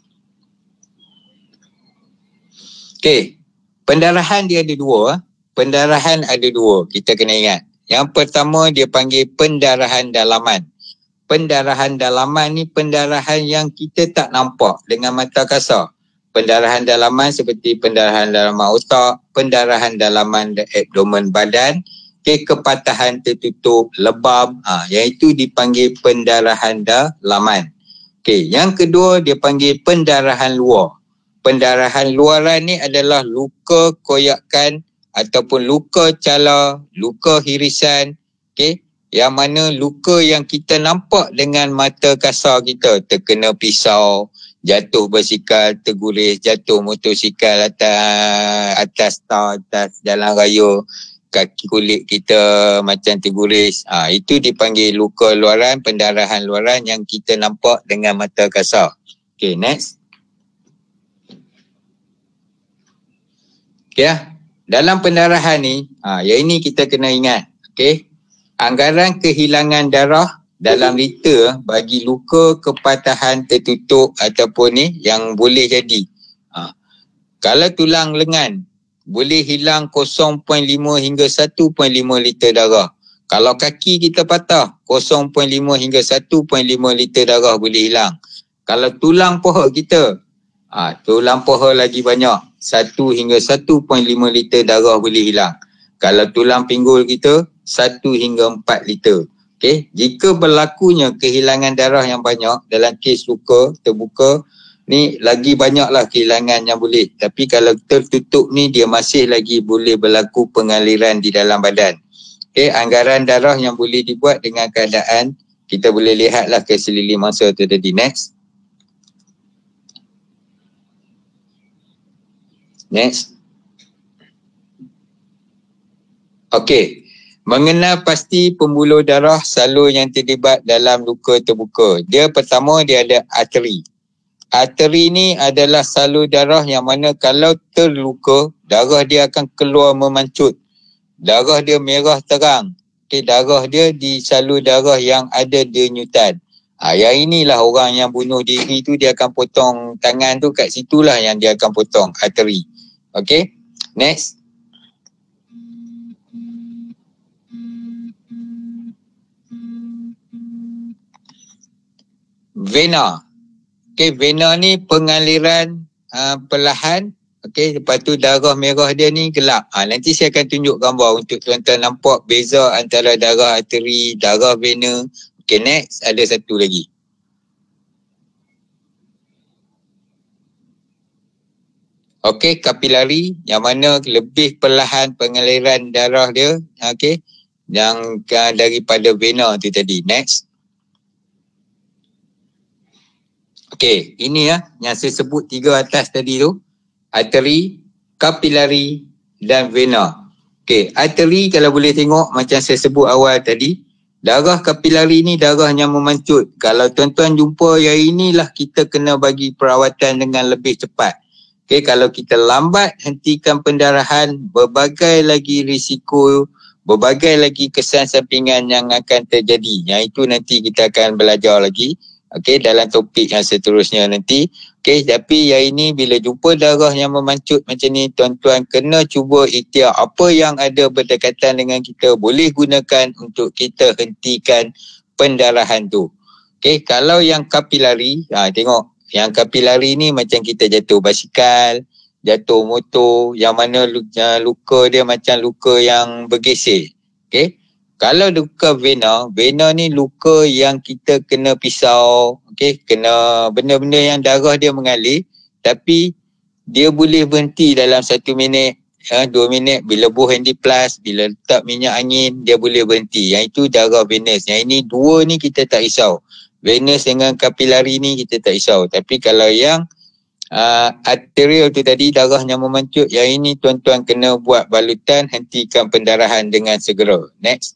Okey, pendarahan dia ada dua. Pendarahan ada dua, kita kena ingat. Yang pertama dia panggil pendarahan dalaman. Pendarahan dalaman ni pendarahan yang kita tak nampak dengan mata kasar. Pendarahan dalaman seperti pendarahan dalaman otak, pendarahan dalaman abdomen badan, ke kepatahan tertutup, lebam, ha, yang itu dipanggil pendarahan dalaman. Okey, yang kedua dia panggil pendarahan luar. Pendarahan luaran ni adalah luka koyakan ataupun luka cala, luka hirisan, okey, yang mana luka yang kita nampak dengan mata kasar kita, terkena pisau, jatuh basikal, terguris, jatuh motosikal atas atas tar, atas jalan raya, kaki kulit kita macam terguris. Ha, itu dipanggil luka luaran, pendarahan luaran yang kita nampak dengan mata kasar. Okay, next. Okay, dalam pendarahan ni, ha, yang ini kita kena ingat. Okay, anggaran kehilangan darah dalam liter bagi luka kepatahan tertutup ataupun ni yang boleh jadi. Ha, kalau tulang lengan boleh hilang kosong perpuluhan lima hingga satu perpuluhan lima liter darah. Kalau kaki kita patah, kosong perpuluhan lima hingga satu perpuluhan lima liter darah boleh hilang. Kalau tulang paha kita, ha, tulang paha lagi banyak, satu hingga satu perpuluhan lima liter darah boleh hilang. Kalau tulang pinggul kita, satu hingga empat liter. Okey, jika berlakunya kehilangan darah yang banyak dalam kes luka terbuka, ni lagi banyaklah kehilangan yang boleh. Tapi kalau tertutup ni dia masih lagi boleh berlaku pengaliran di dalam badan. Okey, anggaran darah yang boleh dibuat dengan keadaan kita boleh lihatlah ke seliling mangsa tu tadi. Next. Next. Okey. Mengenal pasti pembuluh darah salur yang terlibat dalam luka terbuka. Dia pertama dia ada arteri. Arteri ni adalah salur darah yang mana kalau terluka, darah dia akan keluar memancut. Darah dia merah terang. Okay, darah dia di salur darah yang ada denyutan. Ha, yang inilah orang yang bunuh diri tu dia akan potong tangan tu, kat situlah yang dia akan potong arteri. Okay, next. Vena. Okey, vena ni pengaliran uh, perlahan. Okey, lepas tu darah merah dia ni gelap. Ha, nanti saya akan tunjuk gambar untuk tuan-tuan nampak beza antara darah arteri, darah vena. Okey, next ada satu lagi. Okey, kapilari yang mana lebih perlahan pengaliran darah dia. Okey, yang uh, daripada vena tu tadi. Next. Okey, ini ya yang saya sebut tiga atas tadi tu. Arteri, kapilari dan vena. Okey, arteri kalau boleh tengok macam saya sebut awal tadi, darah kapilari ni darah yang memancut. Kalau tuan-tuan jumpa yang inilah kita kena bagi perawatan dengan lebih cepat. Okey, kalau kita lambat hentikan pendarahan, berbagai lagi risiko, berbagai lagi kesan sampingan yang akan terjadi. Yang itu nanti kita akan belajar lagi. Okey, dalam topik yang seterusnya nanti. Okey, tapi yang ini bila jumpa darah yang memancut macam ni, tuan-tuan kena cuba ikhtiar apa yang ada berdekatan dengan kita boleh gunakan untuk kita hentikan pendarahan tu. Okey, kalau yang kapilari, ha, tengok yang kapilari ni macam kita jatuh basikal, jatuh motor, yang mana luka dia macam luka yang bergeser. Okay. Kalau luka vena, vena ni luka yang kita kena pisau, okay, kena benda-benda yang darah dia mengalir, tapi dia boleh berhenti dalam satu minit, ha, dua minit, bila buh Handyplus, bila letak minyak angin, dia boleh berhenti. Yang itu darah venous. Yang ini dua ni kita tak risau. Venous dengan kapilari ni kita tak risau. Tapi kalau yang uh, arterial tu tadi, darahnya memancut, yang ini tuan-tuan kena buat balutan, hentikan pendarahan dengan segera. Next.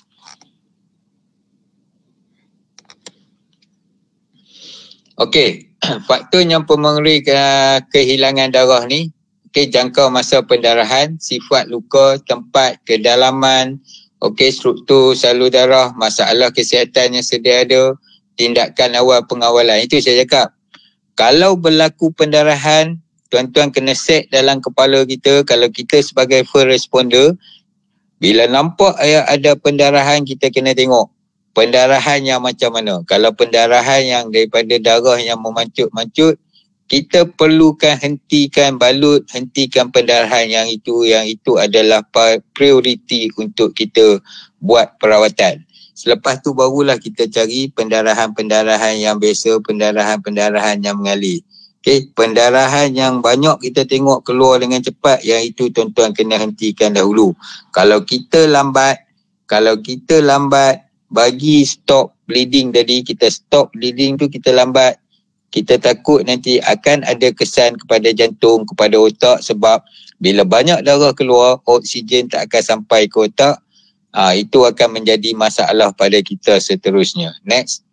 Okey, faktor yang mempengaruhi ke, kehilangan darah ni, okey, jangka masa pendarahan, sifat luka, tempat, kedalaman, okey, struktur salur darah, masalah kesihatan yang sedia ada, tindakan awal pengawalan. Itu saya cakap. Kalau berlaku pendarahan, tuan-tuan kena set dalam kepala kita, kalau kita sebagai first responder, bila nampak ada pendarahan, kita kena tengok pendarahan yang macam mana. Kalau pendarahan yang daripada darah yang memancut-mancut, kita perlukan hentikan balut, hentikan pendarahan yang itu. Yang itu adalah prioriti untuk kita buat perawatan. Selepas tu barulah kita cari pendarahan-pendarahan yang biasa, pendarahan-pendarahan yang mengalir. Okay, pendarahan yang banyak kita tengok keluar dengan cepat, yang itu tuan-tuan kena hentikan dahulu. Kalau kita lambat, kalau kita lambat, bagi stop bleeding tadi, kita stop bleeding tu kita lambat, kita takut nanti akan ada kesan kepada jantung, kepada otak, sebab bila banyak darah keluar, oksigen tak akan sampai ke otak. Ha, itu akan menjadi masalah pada kita seterusnya. Next.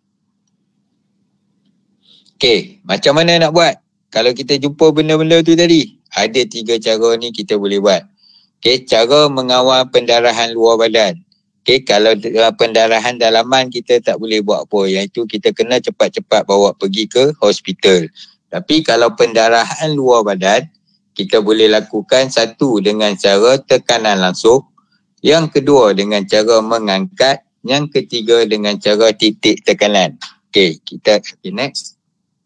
Okay, macam mana nak buat? Kalau kita jumpa benda-benda tu tadi, ada tiga cara ni kita boleh buat. Okay, cara mengawal pendarahan luar badan. Okay, kalau uh, pendarahan dalaman kita tak boleh buat apa. Yang itu kita kena cepat-cepat bawa pergi ke hospital. Tapi kalau pendarahan luar badan, kita boleh lakukan satu dengan cara tekanan langsung. Yang kedua dengan cara mengangkat. Yang ketiga dengan cara titik tekanan. Okay, kita okay, next.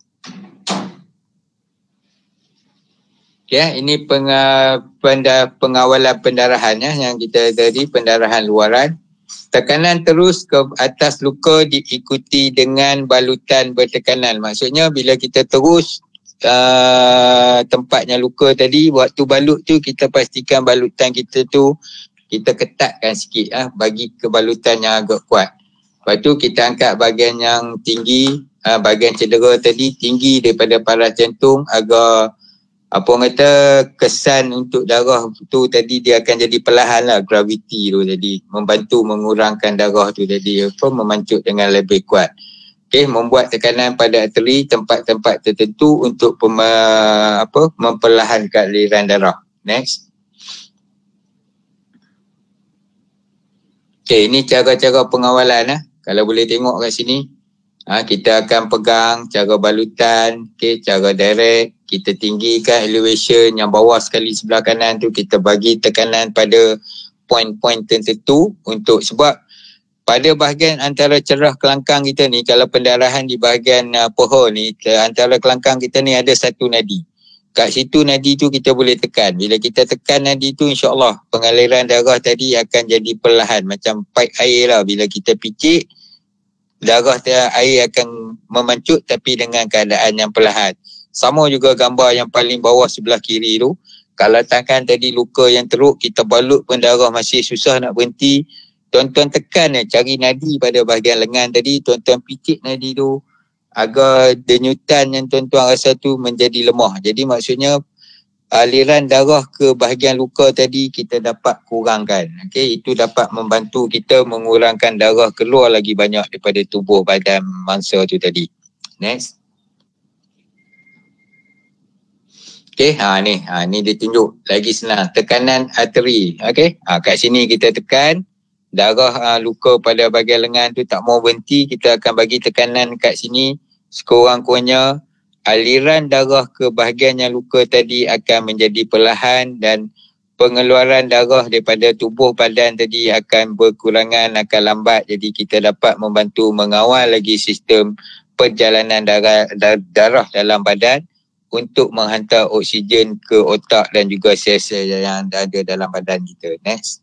Ya, ini peng, penda, pengawalan pendarahan ya, yang kita tadi pendarahan luaran. Tekanan terus ke atas luka diikuti dengan balutan bertekanan. Maksudnya bila kita terus uh, tempatnya luka tadi, waktu balut tu kita pastikan balutan kita tu kita ketatkan sikit, ah, bagi kebalutan yang agak kuat. Lepas tu kita angkat bahagian yang tinggi, uh, bahagian cedera tadi tinggi daripada paras jantung, agar apa orang kata, kesan untuk darah tu tadi dia akan jadi perlahan lah, graviti tu tadi membantu mengurangkan darah tu tadi, apa, memancut dengan lebih kuat. Okey, membuat tekanan pada arteri tempat-tempat tertentu untuk pem, apa, memperlahankan aliran darah. Next. Okey, ini cara-cara pengawalan lah. Kalau boleh tengok kat sini. Ha, kita akan pegang cara balutan, okay, cara direct, kita tinggikan elevation yang bawah sekali sebelah kanan tu, kita bagi tekanan pada point-point tertentu untuk, sebab pada bahagian antara cerah kelangkang kita ni, kalau pendarahan di bahagian uh, paha ni, antara kelangkang kita ni ada satu nadi. Kat situ nadi tu kita boleh tekan. Bila kita tekan nadi tu, insyaAllah pengaliran darah tadi akan jadi perlahan, macam pipe air lah. Bila kita picit, darah air akan memancut tapi dengan keadaan yang perlahan. Sama juga gambar yang paling bawah sebelah kiri tu. Kalau tangan tadi luka yang teruk, kita balut pun darah masih susah nak berhenti. Tuan-tuan tekan eh, cari nadi pada bahagian lengan tadi, tuan-tuan picit nadi tu agar denyutan yang tuan-tuan rasa tu menjadi lemah. Jadi maksudnya aliran darah ke bahagian luka tadi kita dapat kurangkan. Okey, itu dapat membantu kita mengurangkan darah keluar lagi banyak daripada tubuh badan mangsa tu tadi. Next. Okey, ha ni, ha ni dia tunjuk lagi senang, tekanan arteri. Okey, ha kat sini kita tekan darah ha, luka pada bahagian lengan tu tak mau berhenti, kita akan bagi tekanan kat sini. Sekurang-kurangnya aliran darah ke bahagian yang luka tadi akan menjadi perlahan dan pengeluaran darah daripada tubuh badan tadi akan berkurangan, akan lambat. Jadi kita dapat membantu mengawal lagi sistem perjalanan darah, darah dalam badan untuk menghantar oksigen ke otak dan juga sel-sel yang ada dalam badan kita. Next.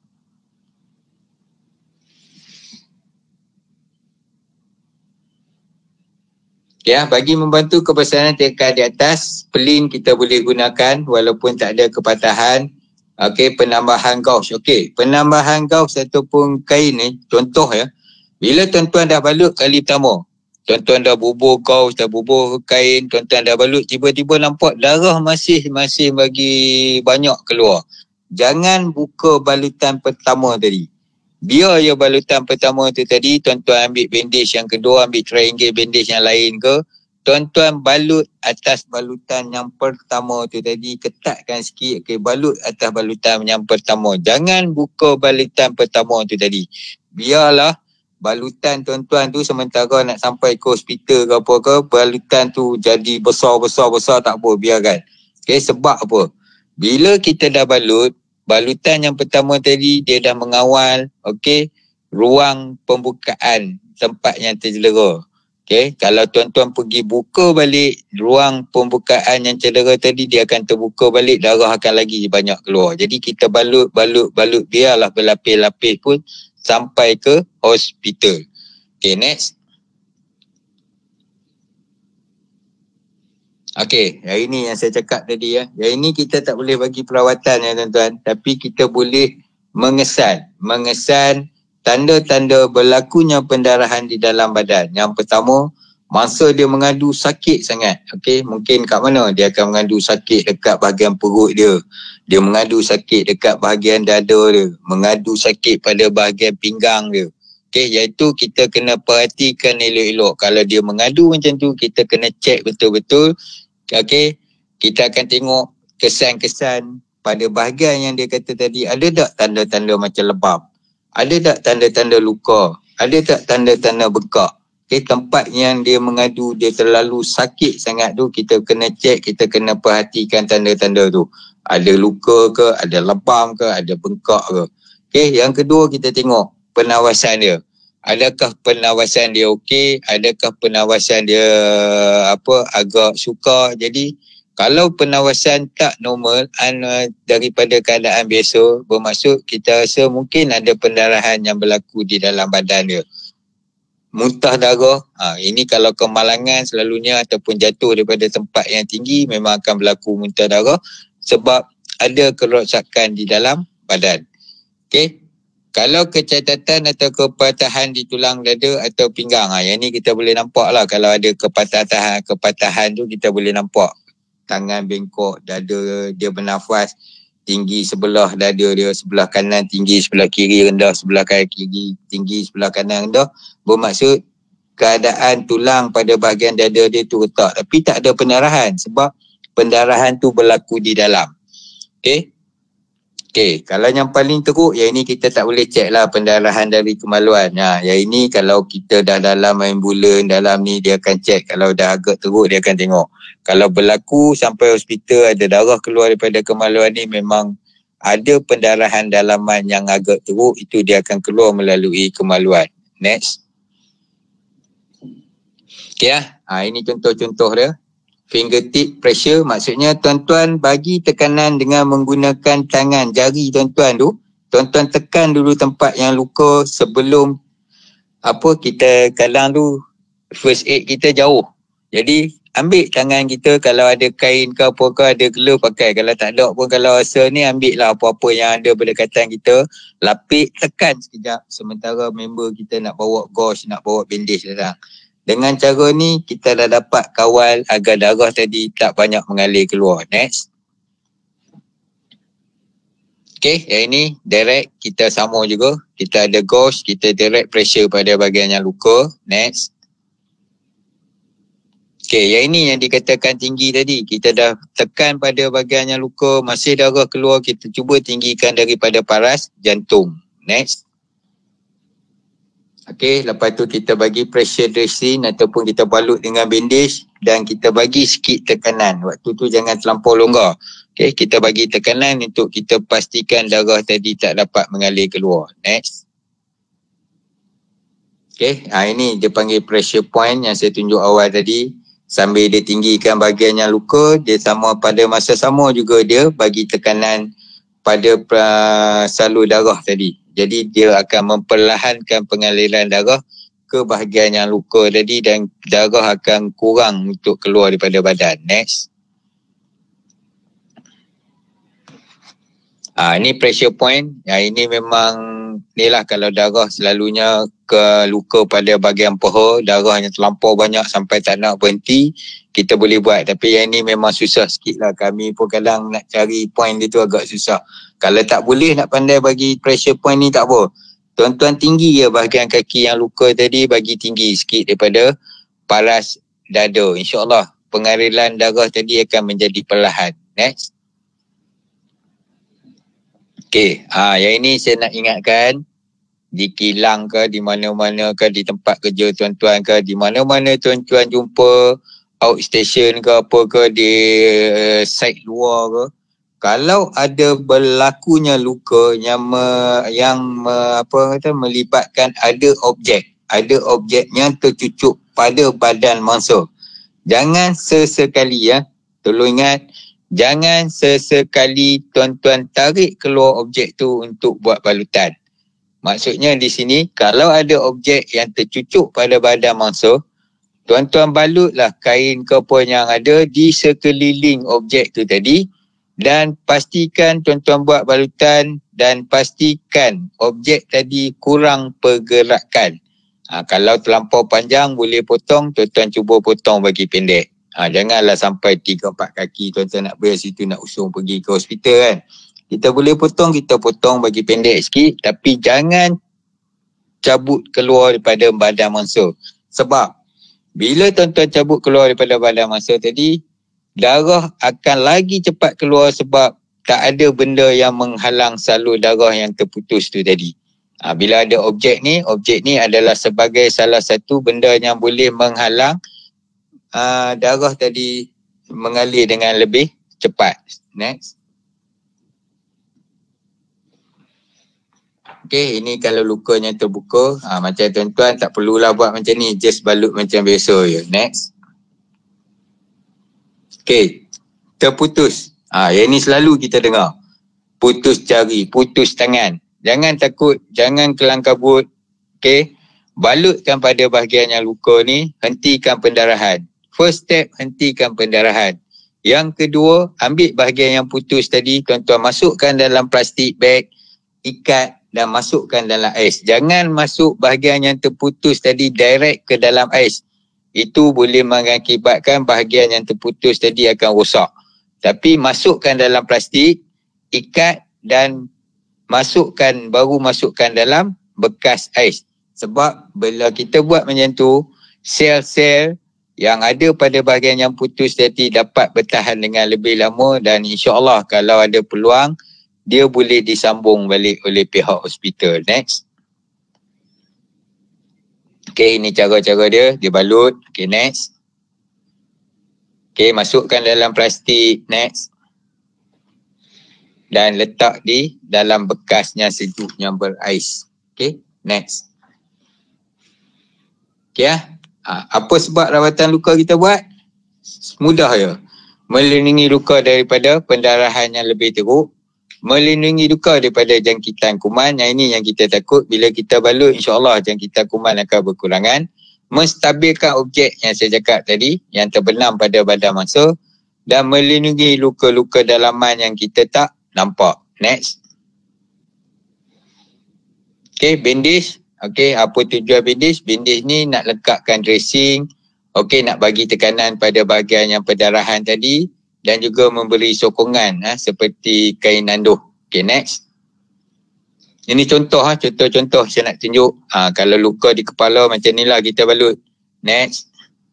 Ya, bagi membantu kebersihan tekan di atas, pelin kita boleh gunakan walaupun tak ada kepatahan. Okey, penambahan gauze. Okey, penambahan gauze ataupun kain ni, contoh ya, bila tuan-tuan dah balut kali pertama, tuan-tuan dah bubur gauze, dah bubur kain, tuan-tuan dah balut, tiba-tiba nampak darah masih masih bagi banyak keluar. Jangan buka balutan pertama tadi. Biar je balutan pertama tu tadi, tuan-tuan ambil bandage yang kedua, ambil triangle bandage yang lain ke, tuan-tuan balut atas balutan yang pertama tu tadi, ketatkan sikit, okay, balut atas balutan yang pertama. Jangan buka balutan pertama tu tadi. Biarlah balutan tuan-tuan tu sementara nak sampai ke hospital ke apa ke, balutan tu jadi besar-besar-besar, tak apa, biarkan. Okay, sebab apa? Bila kita dah balut, balutan yang pertama tadi dia dah mengawal, okey, ruang pembukaan tempat yang tercedera. Okey, kalau tuan-tuan pergi buka balik ruang pembukaan yang cedera tadi, dia akan terbuka balik, darah akan lagi banyak keluar. Jadi kita balut, balut, balut, biarlah berlapis-lapis pun sampai ke hospital. Okey, next. Okey, hari ni yang saya cakap tadi ya. Yang ini kita tak boleh bagi perawatan ya tuan-tuan. Tapi kita boleh mengesan. Mengesan tanda-tanda berlakunya pendarahan di dalam badan. Yang pertama, masa dia mengadu sakit sangat. Okey, mungkin kat mana? Dia akan mengadu sakit dekat bahagian perut dia. Dia mengadu sakit dekat bahagian dada dia. Mengadu sakit pada bahagian pinggang dia. Okey, iaitu kita kena perhatikan elok-elok. Kalau dia mengadu macam tu, kita kena cek betul-betul. Okey, kita akan tengok kesan-kesan pada bahagian yang dia kata tadi. Ada tak tanda-tanda macam lebam? Ada tak tanda-tanda luka? Ada tak tanda-tanda bekak? Okey, tempat yang dia mengadu dia terlalu sakit sangat tu, kita kena cek, kita kena perhatikan tanda-tanda tu. Ada luka ke, ada lebam ke, ada bengkak ke. Okey, yang kedua kita tengok penawasan dia. Adakah penawasan dia okey? Adakah penawasan dia apa agak sukar? Jadi kalau penawasan tak normal uh, daripada keadaan biasa, bermaksud kita rasa mungkin ada pendarahan yang berlaku di dalam badan dia. Muntah darah, ha, ini kalau kemalangan selalunya ataupun jatuh daripada tempat yang tinggi, memang akan berlaku muntah darah sebab ada kerosakan di dalam badan. Okey. Kalau kecacatan atau kepatahan di tulang dada atau pinggang, ha, yang ni kita boleh nampak lah. Kalau ada kepatahan, kepatahan tu kita boleh nampak. Tangan bengkok, dada dia bernafas tinggi sebelah dada dia, sebelah kanan tinggi, sebelah kiri rendah, sebelah kanan kiri tinggi, sebelah kanan rendah. Bermaksud keadaan tulang pada bahagian dada dia tu retak. Tapi tak ada pendarahan sebab pendarahan tu berlaku di dalam. Okey. Okey, kalau yang paling teruk, yang ini kita tak boleh cek lah pendarahan dari kemaluan. Ha, yang ini kalau kita dah dalam ambulan, dalam ni dia akan cek. Kalau dah agak teruk, dia akan tengok. Kalau berlaku sampai hospital ada darah keluar daripada kemaluan ni, memang ada pendarahan dalaman yang agak teruk, itu dia akan keluar melalui kemaluan. Next. Okey lah. Ha, ini contoh-contoh dia. Fingertip pressure, maksudnya tuan-tuan bagi tekanan dengan menggunakan tangan, jari tuan-tuan tu. Tuan-tuan tekan dulu tempat yang luka sebelum apa kita kalang tu, first aid kita jauh. Jadi ambil tangan kita, kalau ada kain ke apa ke, ada glove pakai. Kalau tak ada pun, kalau rasa ni, ambil lah apa-apa yang ada berdekatan kita, lapik, tekan sekejap. Sementara member kita nak bawa gauze, nak bawa bandage datang. Dengan cara ni kita dah dapat kawal agar darah tadi tak banyak mengalir keluar. Next. Okey, yang ini direct kita sama juga. Kita ada gauze, kita direct pressure pada bahagian yang luka. Next. Okey, yang ini yang dikatakan tinggi tadi. Kita dah tekan pada bahagian yang luka, masih darah keluar, kita cuba tinggikan daripada paras jantung. Next. Okey, lepas tu kita bagi pressure dressing ataupun kita balut dengan bandage dan kita bagi sikit tekanan. Waktu tu jangan terlampau longgar. Okey, kita bagi tekanan untuk kita pastikan darah tadi tak dapat mengalir keluar. Next. Okey, ha, ini dia panggil pressure point yang saya tunjuk awal tadi. sambil dia tinggikan bahagian yang luka, dia sama pada masa sama juga dia bagi tekanan pada pra, salur darah tadi. Jadi dia akan memperlahankan pengaliran darah ke bahagian yang luka tadi dan darah akan kurang untuk keluar daripada badan. Next. Ah, ini pressure point. Ya, ini memang ni lah kalau darah selalunya ke luka pada bahagian paha, darah yang terlampau banyak sampai tak nak berhenti, kita boleh buat. Tapi yang ni memang susah sikit lah. Kami pun kadang nak cari point dia tu agak susah. Kalau tak boleh nak pandai bagi pressure point ni tak apa. Tuan-tuan tinggi je bahagian kaki yang luka tadi, bagi tinggi sikit daripada paras dada. InsyaAllah pengaliran darah tadi akan menjadi perlahan. Next. Okey, ha, yang ini saya nak ingatkan, di kilang ke, di mana-mana ke, di tempat kerja tuan-tuan ke, di mana-mana tuan-tuan jumpa outstation ke apa ke, di uh, site luar ke, kalau ada berlakunya luka yang me, yang me, apa kata melibatkan ada objek, ada objek yang tercucuk pada badan mangsa, jangan sesekali ya, tolong ingat, jangan sesekali tuan-tuan tarik keluar objek tu untuk buat balutan. Maksudnya di sini, kalau ada objek yang tercucuk pada badan mangsa, tuan-tuan balutlah kain ke apa yang ada di sekeliling objek tu tadi dan pastikan tuan-tuan buat balutan dan pastikan objek tadi kurang pergerakan. Ha, kalau terlampau panjang boleh potong, tuan-tuan cuba potong bagi pendek. Ha, janganlah sampai tiga empat kaki tuan-tuan nak beres situ nak usung pergi ke hospital kan. Kita boleh potong, kita potong bagi pendek sikit, tapi jangan cabut keluar daripada badan mangsa. Sebab bila tuan-tuan cabut keluar daripada badan mangsa tadi, darah akan lagi cepat keluar sebab tak ada benda yang menghalang salur darah yang terputus tu tadi. Ha, bila ada objek ni, objek ni adalah sebagai salah satu benda yang boleh menghalang Uh, darah tadi mengalir dengan lebih cepat. Next. Okey, ini kalau lukanya terbuka, ha, macam tuan-tuan tak perlulah buat macam ni, just balut macam biasa je. Next. Okey, terputus. Ha, yang ni selalu kita dengar. Putus jari, putus tangan. Jangan takut, jangan kelang kabut. Okey, balutkan pada bahagian yang luka ni, hentikan pendarahan. First step, hentikan pendarahan. Yang kedua, ambil bahagian yang putus tadi, tuan-tuan masukkan dalam plastik bag, ikat dan masukkan dalam ais. Jangan masuk bahagian yang terputus tadi direct ke dalam ais. Itu boleh mengakibatkan bahagian yang terputus tadi akan rosak. Tapi masukkan dalam plastik, ikat dan masukkan, baru masukkan dalam bekas ais. Sebab bila kita buat macam tu, sel-sel yang ada pada bahagian yang putus tadi dapat bertahan dengan lebih lama dan insyaAllah kalau ada peluang, dia boleh disambung balik oleh pihak hospital. Next. Okay, ini cara-cara dia, dia balut. Okay, next. Okay, masukkan dalam plastik. Next. Dan letak di dalam bekasnya sejuk yang berais. Okay, next. Okay, ya. Ha, apa sebab rawatan luka kita buat? Mudah je. Melindungi luka daripada pendarahan yang lebih teruk. Melindungi luka daripada jangkitan kuman. Yang ini yang kita takut. Bila kita balut, insyaAllah jangkitan kuman akan berkurangan. Menstabilkan objek yang saya cakap tadi, yang terbenam pada badan mangsa. Dan melindungi luka-luka dalaman yang kita tak nampak. Next. Okay, bandage. Okey, apa tujuan bandage? Bandage ni nak lekatkan dressing, okey, nak bagi tekanan pada bahagian yang pendarahan tadi dan juga memberi sokongan ha, seperti kain nanduh. Okey, next. Ini contoh ha, contoh-contoh saya nak tunjuk. Ha, kalau luka di kepala macam ni lah kita balut. Next.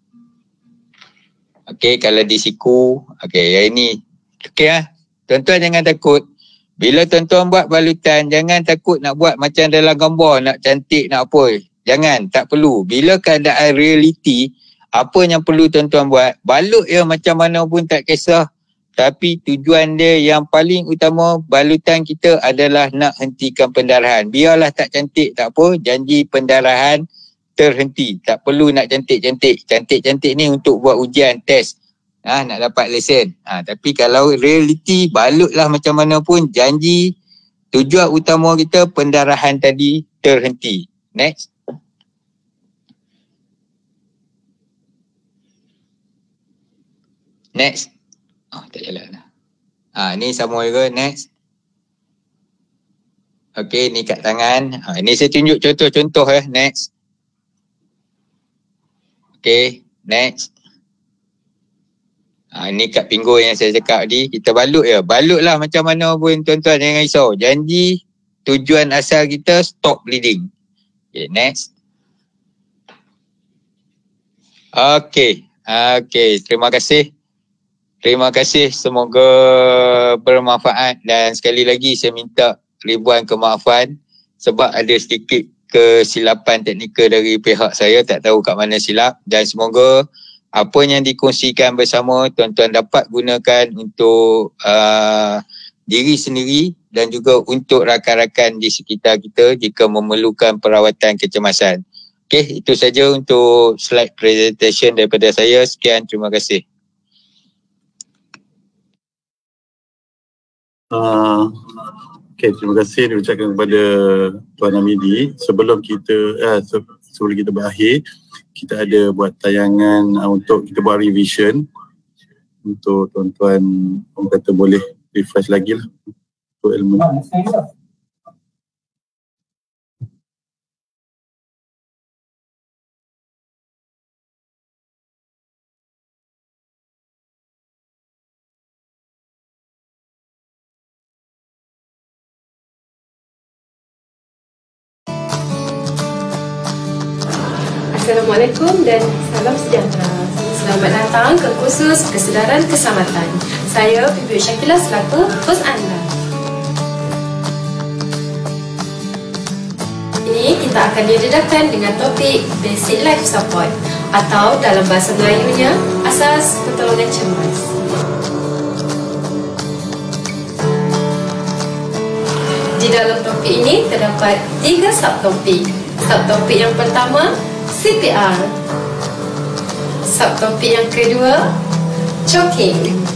Okey, kalau di siku, okey, yang ini. Okey ah. Ha? Tuan-tuan jangan takut. Bila tuan-tuan buat balutan, jangan takut nak buat macam dalam gambar, nak cantik, nak apa. Jangan, tak perlu. Bila keadaan realiti, apa yang perlu tuan-tuan buat, balut ya macam mana pun tak kisah. Tapi tujuan dia yang paling utama, balutan kita adalah nak hentikan pendarahan. Biarlah tak cantik, tak apa. Janji pendarahan terhenti. Tak perlu nak cantik-cantik. Cantik-cantik ni untuk buat ujian, test. Ha, nak dapat lesen. Ha, tapi kalau realiti, balutlah macam mana pun, janji, tujuan utama kita pendarahan tadi terhenti. Next. Next. Oh, tak jalan lah. Ha, ni sama juga. Next. Okey, ni kat tangan. Ha, ni saya tunjuk contoh-contoh ya. Next. Okey, next. Ha, ni kat pinggul yang saya cakap tadi. Kita balut ya. Balut lah macam mana pun tuan-tuan, jangan risau. Janji tujuan asal kita stop bleeding. Okey, next. Okey. Okey, terima kasih. Terima kasih, semoga bermanfaat dan sekali lagi saya minta ribuan kemaafan sebab ada sedikit kesilapan teknikal dari pihak saya, tak tahu kat mana silap, dan semoga apa yang dikongsikan bersama tuan-tuan dapat gunakan untuk uh, diri sendiri dan juga untuk rakan-rakan di sekitar kita jika memerlukan perawatan kecemasan. Okey, itu saja untuk slide presentation daripada saya. Sekian, terima kasih. Uh, okay, terima kasih diucapkan kepada Tuan Hamidi. Sebelum kita uh, se sebelum kita berakhir, kita ada buat tayangan uh, untuk kita buat revision untuk tuan-tuan, orang kata boleh refresh lagi lah untuk ilmu. Assalamualaikum dan salam sejahtera. Selamat datang ke kursus Kesedaran Keselamatan. Saya Bibi Syakila selaku hos anda. Ini kita akan didedahkan dengan topik Basic Life Support atau dalam bahasa Melayunya Asas Pertolongan Cemas. Di dalam topik ini terdapat tiga subtopik. Subtopik yang pertama, C P R. Subtopik yang kedua, choking.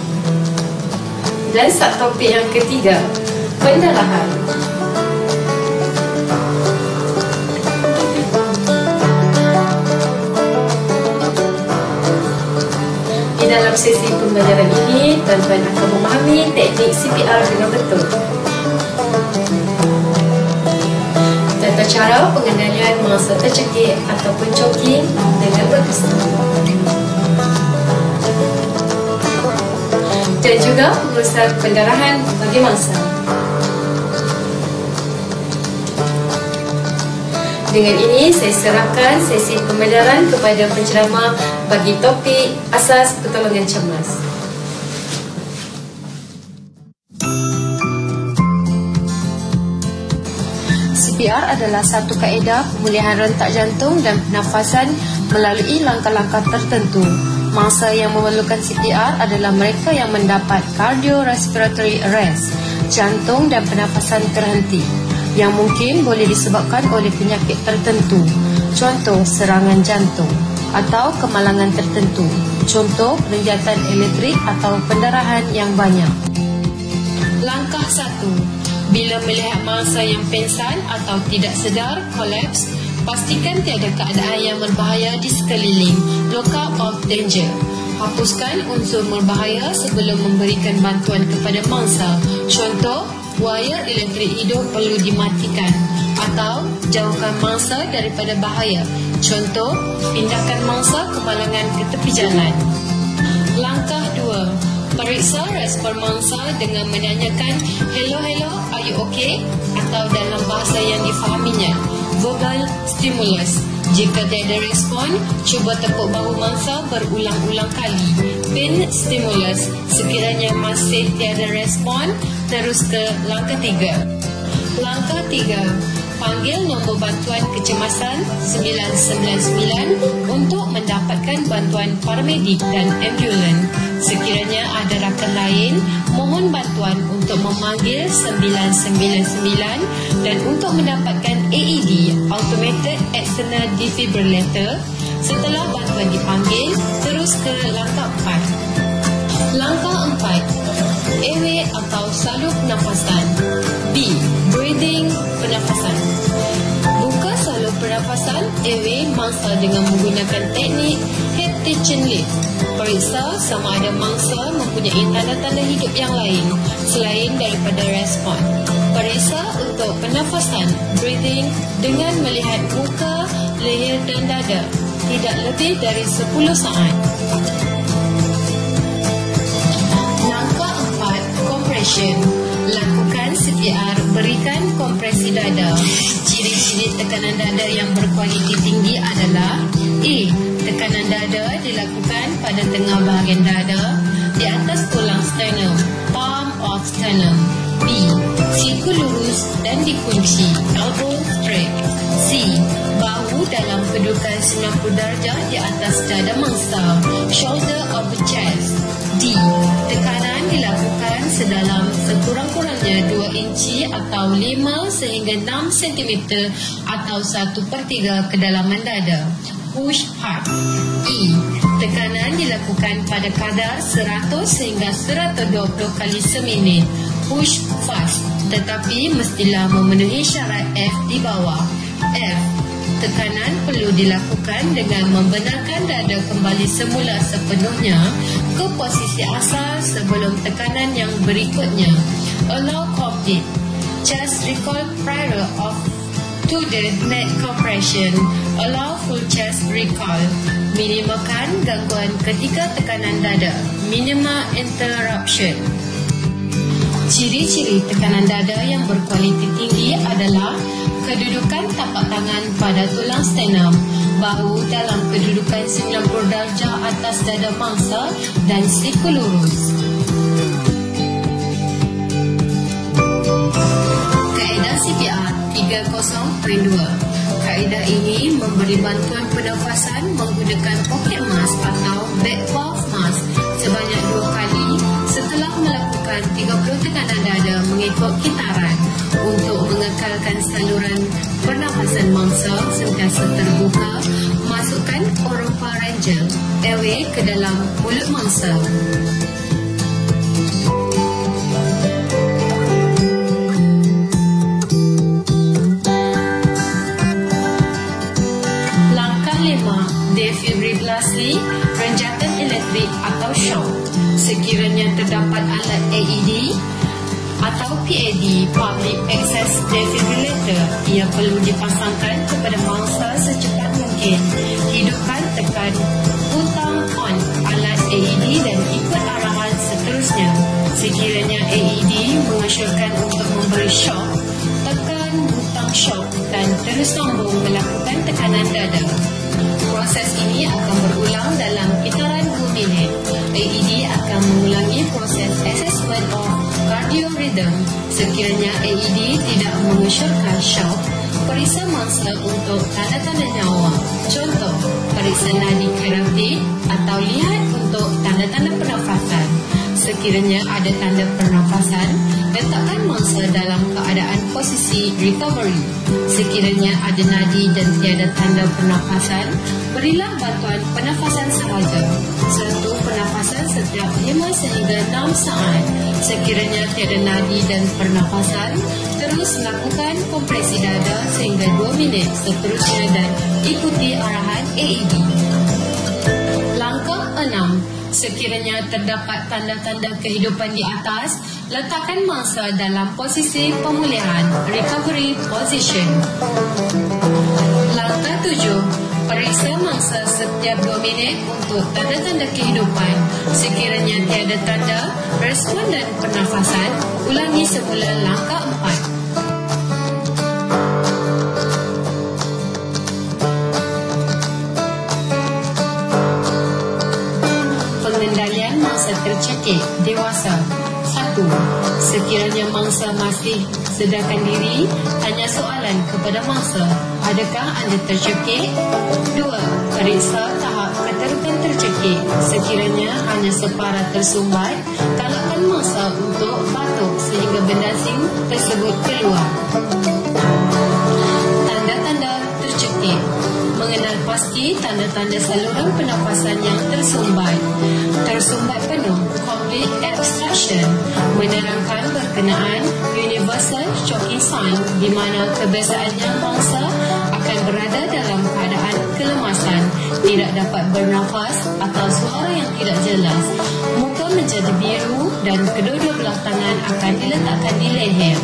Dan subtopik yang ketiga, pendarahan. Di dalam sesi pembelajaran ini, tuan-tuan akan memahami teknik C P R dengan betul. Tata cara pengendalian mangsa tercekik ataupun choking dengan berkesan. Dan juga pengurusan pendarahan bagi mangsa. Dengan ini, saya serahkan sesi pembelajaran kepada penceramah bagi topik Asas Pertolongan Cemas. C P R adalah satu kaedah pemulihan rentak jantung dan pernafasan melalui langkah-langkah tertentu. Mangsa yang memerlukan C P R adalah mereka yang mendapat cardiorespiratory arrest, jantung dan pernafasan terhenti, yang mungkin boleh disebabkan oleh penyakit tertentu, contoh serangan jantung, atau kemalangan tertentu, contoh renjatan elektrik atau pendarahan yang banyak. Langkah satu. Bila melihat mangsa yang pingsan atau tidak sedar, kolaps, pastikan tiada keadaan yang berbahaya di sekeliling, lookout of danger. Hapuskan unsur berbahaya sebelum memberikan bantuan kepada mangsa. Contoh, wayar elektrik hidup perlu dimatikan. Atau, jauhkan mangsa daripada bahaya. Contoh, pindahkan mangsa kemalangan ke tepi jalan. Langkah dua. Periksa respon mangsa dengan menanyakan hello hello, are you okay? Atau dalam bahasa yang difahaminya, verbal stimulus. Jika tiada respon, cuba tepuk bahu mangsa berulang-ulang kali. Pin stimulus. Sekiranya masih tiada respon, terus ke langkah tiga. Langkah tiga. Panggil nombor bantuan kecemasan sembilan sembilan sembilan untuk mendapatkan bantuan paramedik dan ambulan. Sekiranya ada rakan lain, mohon bantuan untuk memanggil sembilan sembilan sembilan Dan untuk mendapatkan A E D, Automated External Defibrillator, setelah bantuan dipanggil, terus ke langkah empat. Langkah empat, airway atau salur pernafasan. B. Breathing, pernafasan. Buka salur pernafasan airway mangsa dengan menggunakan teknik head tension lift. Periksa sama ada mangsa mempunyai tanda-tanda hidup yang lain selain daripada respon. Periksa untuk pernafasan breathing dengan melihat muka, leher dan dada tidak lebih dari sepuluh saat. Langkah empat, compression. Lakukan C P R, berikan kompresi dada. Ciri-ciri tekanan dada yang berkualiti tinggi adalah: A. Tekanan dada dilakukan pada tengah bahagian dada di atas tulang sternum, palm of sternum. B. Siku lurus dan dikunci, elbow straight. C. Bahu dalam kedudukan sembilan puluh darjah di atas dada mangsa, shoulder of the chest. D. Tekanan dilakukan sedalam sekurang-kurangnya dua inci atau lima sehingga enam sentimeter atau satu per tiga kedalaman dada. Push hard. E. Tekanan dilakukan pada kadar seratus hingga seratus dua puluh kali seminit. Push fast, tetapi mestilah memenuhi syarat F di bawah. F. Tekanan perlu dilakukan dengan membenarkan dada kembali semula sepenuhnya ke posisi asal sebelum tekanan yang berikutnya. Allow complete chest recall prior of to the neck compression. Allow full chest recall. Minimalkan gangguan ketika tekanan dada. Minima interruption. Ciri-ciri tekanan dada yang berkualiti tinggi adalah kedudukan tapak tangan pada tulang sternum, bahu dalam kedudukan sembilan puluh darjah atas dada mangsa dan siku lurus. Kaedah C P R tiga kosong dua. Kaedah ini memberi bantuan pernafasan menggunakan pocket mask atau back valve mask sebanyak dua kali setelah melakukan tiga puluh tekanan dada mengikut kitaran untuk mengekalkan saluran pernafasan mangsa sentiasa terbuka. Masukkan oropharyngeal airway ke dalam mulut mangsa. Langkah lima, defibrilasi, renjatan elektrik atau shock. Sekiranya terdapat alat A E D atau P A D, Public Access Defibrillator, ia perlu dipasangkan kepada mangsa secepat mungkin. Hidupkan tekan butang on alat A E D dan ikut arahan seterusnya. Sekiranya A E D mengesyorkan untuk memberi shock, tekan butang shock dan terus sambung melakukan tekanan dada. Proses ini akan berulang dalam kitaran dua minit. A E D akan mengulangi proses assessment of cardio rhythm. Sekiranya A E D tidak mengesyorkan shock, periksa mangsa untuk tanda-tanda nyawa. Contoh, periksa nadi carotid atau lihat untuk tanda-tanda pernafasan. Sekiranya ada tanda pernafasan, letakkan mangsa dalam keadaan posisi recovery. Sekiranya ada nadi dan tiada tanda pernafasan, berilah bantuan pernafasan sahaja. Satu pernafasan setiap lima sehingga enam saat. Sekiranya tiada nadi dan pernafasan, terus lakukan kompresi dada sehingga dua minit seterusnya dan ikuti arahan A E D. Langkah enam. Sekiranya terdapat tanda-tanda kehidupan di atas, letakkan mangsa dalam posisi pemulihan, recovery position. Langkah tujuh. Periksa mangsa setiap dua minit untuk tanda-tanda kehidupan. Sekiranya tiada tanda, respon dan pernafasan, ulangi semula langkah empat. Pengendalian mangsa tercekik dewasa. Satu. Sekiranya mangsa masih sedarkan diri, tanya soalan kepada mangsa. Adakah anda tercekik? Dua. Periksa tahap keterukan tercekik. Sekiranya hanya separa tersumbat, galakkan mangsa untuk batuk sehingga benda asing tersebut keluar. tanda saluran pernafasan yang tersumbat. Tersumbat penuh, complete obstruction, menerangkan berkenaan universal choking sign di mana kebiasaannya mangsa akan berada dalam keadaan kelemasan, tidak dapat bernafas atau suara yang tidak jelas. Muka menjadi biru dan kedua-dua belah tangan akan diletakkan di leher.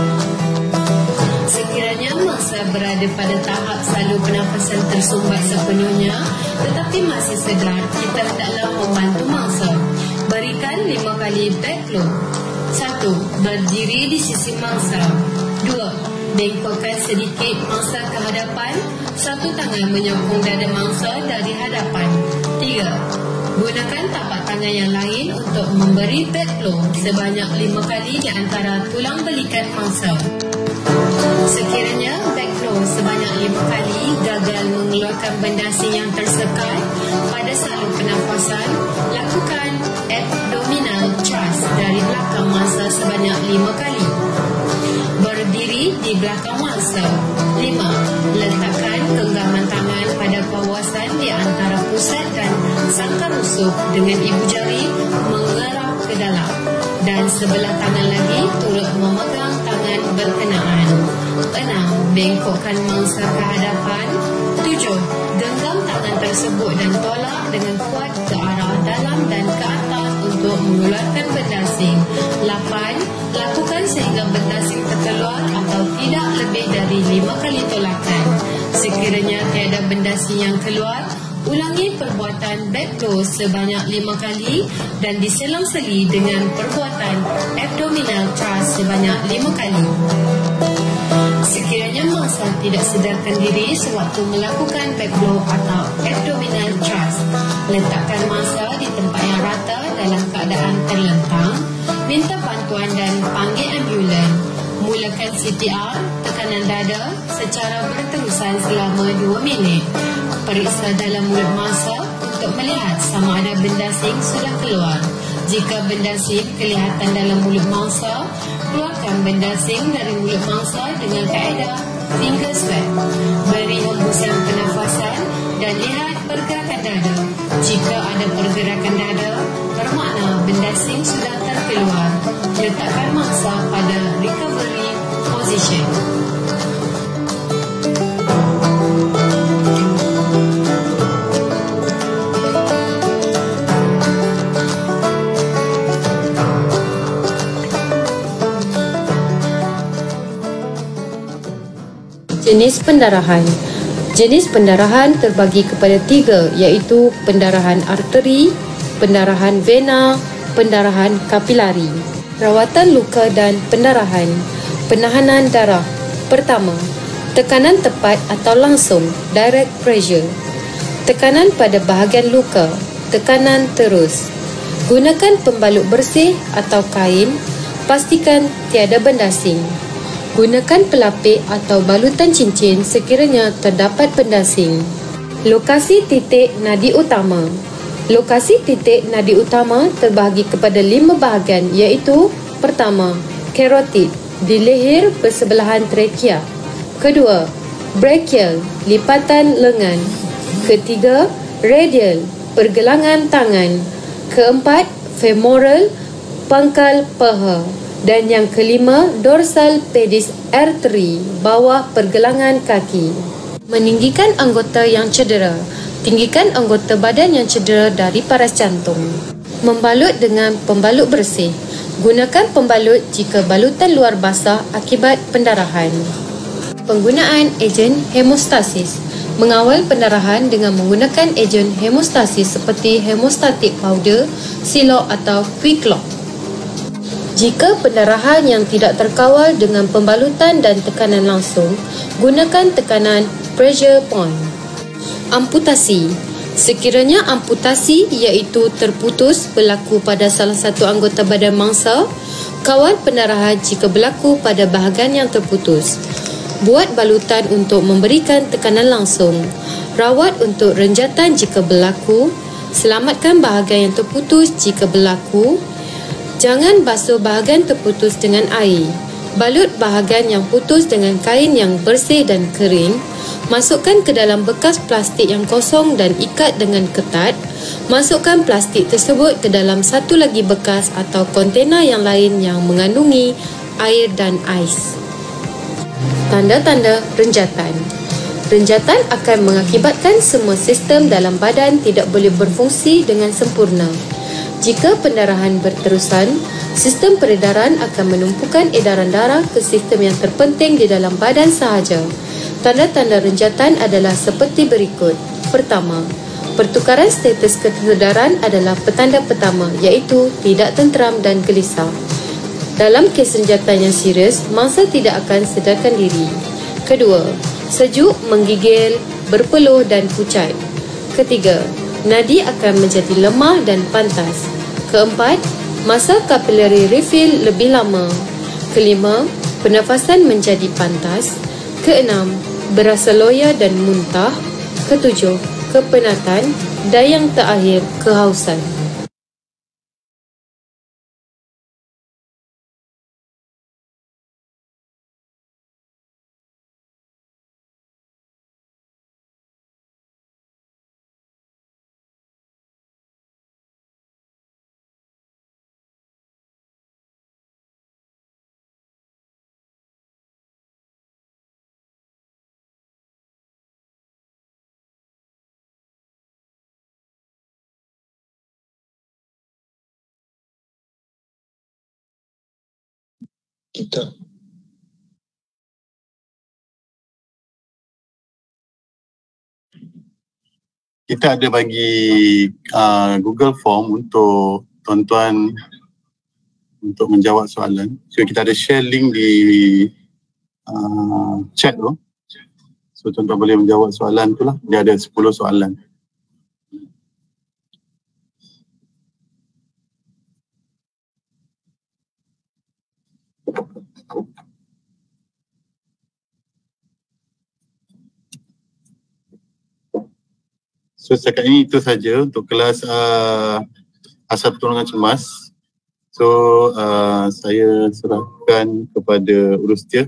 Sekiranya mangsa berada pada tahap salur pernafasan tersumbat sepenuhnya tetapi masih sedar, kita hendaklah membantu mangsa. Berikan lima kali back blow. Satu, berdiri di sisi mangsa. Dua, bengkokkan sedikit mangsa ke hadapan. Satu tangan menyokong dada mangsa dari hadapan. Tiga, gunakan tapak tangan yang lain untuk memberi back blow sebanyak lima kali di antara tulang belikat mangsa. Sekiranya back blow sebanyak lima kali gagal mengeluarkan benda asing yang tersekat pada salur pernafasan, lakukan abdominal thrust dari belakang mangsa sebanyak lima kali. Berdiri di belakang mangsa. Lima, letakkan genggaman tangan pada kawasan di antara pusat dan sangkar rusuk dengan ibu jari mengerap ke dalam dan sebelah tangan lagi turut memegang tangan berkenaan. Enam, bengkokkan mangsa ke hadapan. Tujuh, genggam tangan tersebut dan tolak dengan kuat ke arah dalam dan ke atas untuk mengeluarkan benda asing. Lapan, lakukan sehingga benda asing terkeluar atau tidak lebih dari lima kali tolakan. Sekiranya tiada benda asing yang keluar, ulangi perbuatan back blow sebanyak lima kali dan diselang-seli dengan perbuatan abdominal thrust sebanyak lima kali. Sekiranya mangsa tidak sedarkan diri sewaktu melakukan back blow atau abdominal thrust, letakkan mangsa di tempat yang rata dalam keadaan terlentang, minta bantuan dan panggil ambulan. Mulakan C P R tekanan dada secara berterusan selama dua minit. Periksa dalam mulut mangsa untuk melihat sama ada benda asing sudah keluar. Jika benda asing kelihatan dalam mulut mangsa, keluarkan benda asing dari mulut mangsa dengan kaedah finger swab. Beri hembusan pernafasan dan lihat pergerakan dada. Jika ada pergerakan dada, bermakna benda asing sudah terkeluar. Letakkan mangsa pada recovery position. Jenis pendarahan. Jenis pendarahan terbagi kepada tiga, iaitu pendarahan arteri, pendarahan vena, pendarahan kapilari. Rawatan luka dan pendarahan. Penahanan darah. Pertama, tekanan tepat atau langsung, direct pressure. Tekanan pada bahagian luka, tekanan terus. Gunakan pembalut bersih atau kain, pastikan tiada benda asing. Gunakan pelapik atau balutan cincin sekiranya terdapat benda asing. Lokasi titik nadi utama. Lokasi titik nadi utama terbahagi kepada lima bahagian, iaitu pertama, carotid di leher bersebelahan trachea. Kedua, brachial, lipatan lengan. Ketiga, radial, pergelangan tangan. Keempat, femoral, pangkal paha. Dan yang kelima, dorsal pedis artery, bawah pergelangan kaki. Meninggikan anggota yang cedera. Tinggikan anggota badan yang cedera dari paras jantung. Membalut dengan pembalut bersih. Gunakan pembalut jika balutan luar basah akibat pendarahan. Penggunaan ejen hemostasis. Mengawal pendarahan dengan menggunakan ejen hemostasis seperti hemostatic powder, silok atau quick-lock. Jika pendarahan yang tidak terkawal dengan pembalutan dan tekanan langsung, gunakan tekanan pressure point. Amputasi. Sekiranya amputasi iaitu terputus berlaku pada salah satu anggota badan mangsa, kawal pendarahan jika berlaku pada bahagian yang terputus. Buat balutan untuk memberikan tekanan langsung. Rawat untuk renjatan jika berlaku. Selamatkan bahagian yang terputus jika berlaku. Jangan basuh bahagian terputus dengan air. Balut bahagian yang putus dengan kain yang bersih dan kering. Masukkan ke dalam bekas plastik yang kosong dan ikat dengan ketat. Masukkan plastik tersebut ke dalam satu lagi bekas atau kontena yang lain yang mengandungi air dan ais. Tanda-tanda renjatan. Renjatan akan mengakibatkan semua sistem dalam badan tidak boleh berfungsi dengan sempurna. Jika pendarahan berterusan, sistem peredaran akan menumpukan edaran darah ke sistem yang terpenting di dalam badan sahaja. Tanda-tanda renjatan adalah seperti berikut. Pertama, pertukaran status kesedaran adalah petanda pertama, iaitu tidak tenteram dan gelisah. Dalam kes renjatan yang serius, mangsa tidak akan sedarkan diri. Kedua, sejuk, menggigil, berpeluh dan pucat. Ketiga, nadi akan menjadi lemah dan pantas. Keempat, masa kapilari refill lebih lama. Kelima, pernafasan menjadi pantas. Keenam, berasa loya dan muntah. Ketujuh, kepenatan. Dan yang terakhir, kehausan. Kita. Kita ada bagi uh, Google Form untuk tuan-tuan untuk menjawab soalan. So kita ada share link di uh, chat tu. So tuan-tuan boleh menjawab soalan tu lah. Dia ada sepuluh soalan. So setakat ini itu saja untuk kelas uh, asas pertolongan cemas. So uh, saya serahkan kepada Urustia.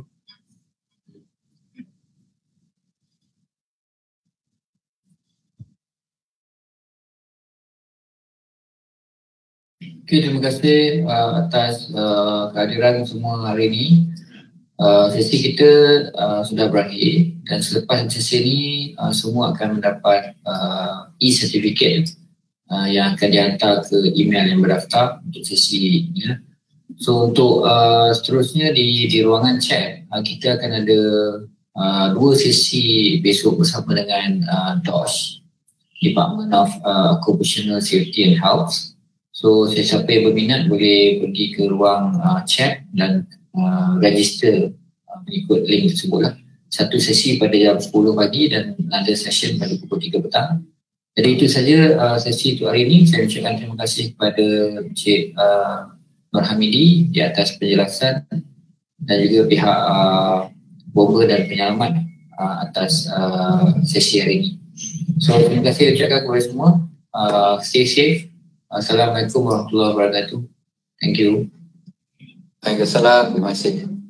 Okay, terima kasih uh, atas uh, kehadiran semua hari ini. Uh, sesi kita uh, sudah berakhir dan selepas sesi ini uh, semua akan mendapat uh, e-certificate uh, yang akan dihantar ke email yang berdaftar untuk sesi ini. Ya. So untuk uh, seterusnya di, di ruangan chat uh, kita akan ada uh, dua sesi besok bersama dengan uh, D O S, Department of uh, Occupational Safety and Health. So sesiapa yang berminat boleh pergi ke ruang uh, chat dan Uh, register uh, mengikut link tersebut lah. Satu sesi pada jam sepuluh pagi dan ada session pada pukul tiga petang. Jadi itu saja uh, sesi untuk hari ini. Saya ucapkan terima kasih kepada Encik uh, Nur Hamidi di atas penjelasan dan juga pihak uh, bomber dan penyelamat uh, atas uh, sesi hari ini. So terima kasih ucapkan kepada semua. Uh, stay safe. Assalamualaikum warahmatullahi wabarakatuh. Thank you. Waalaikumsalam. Terima kasih.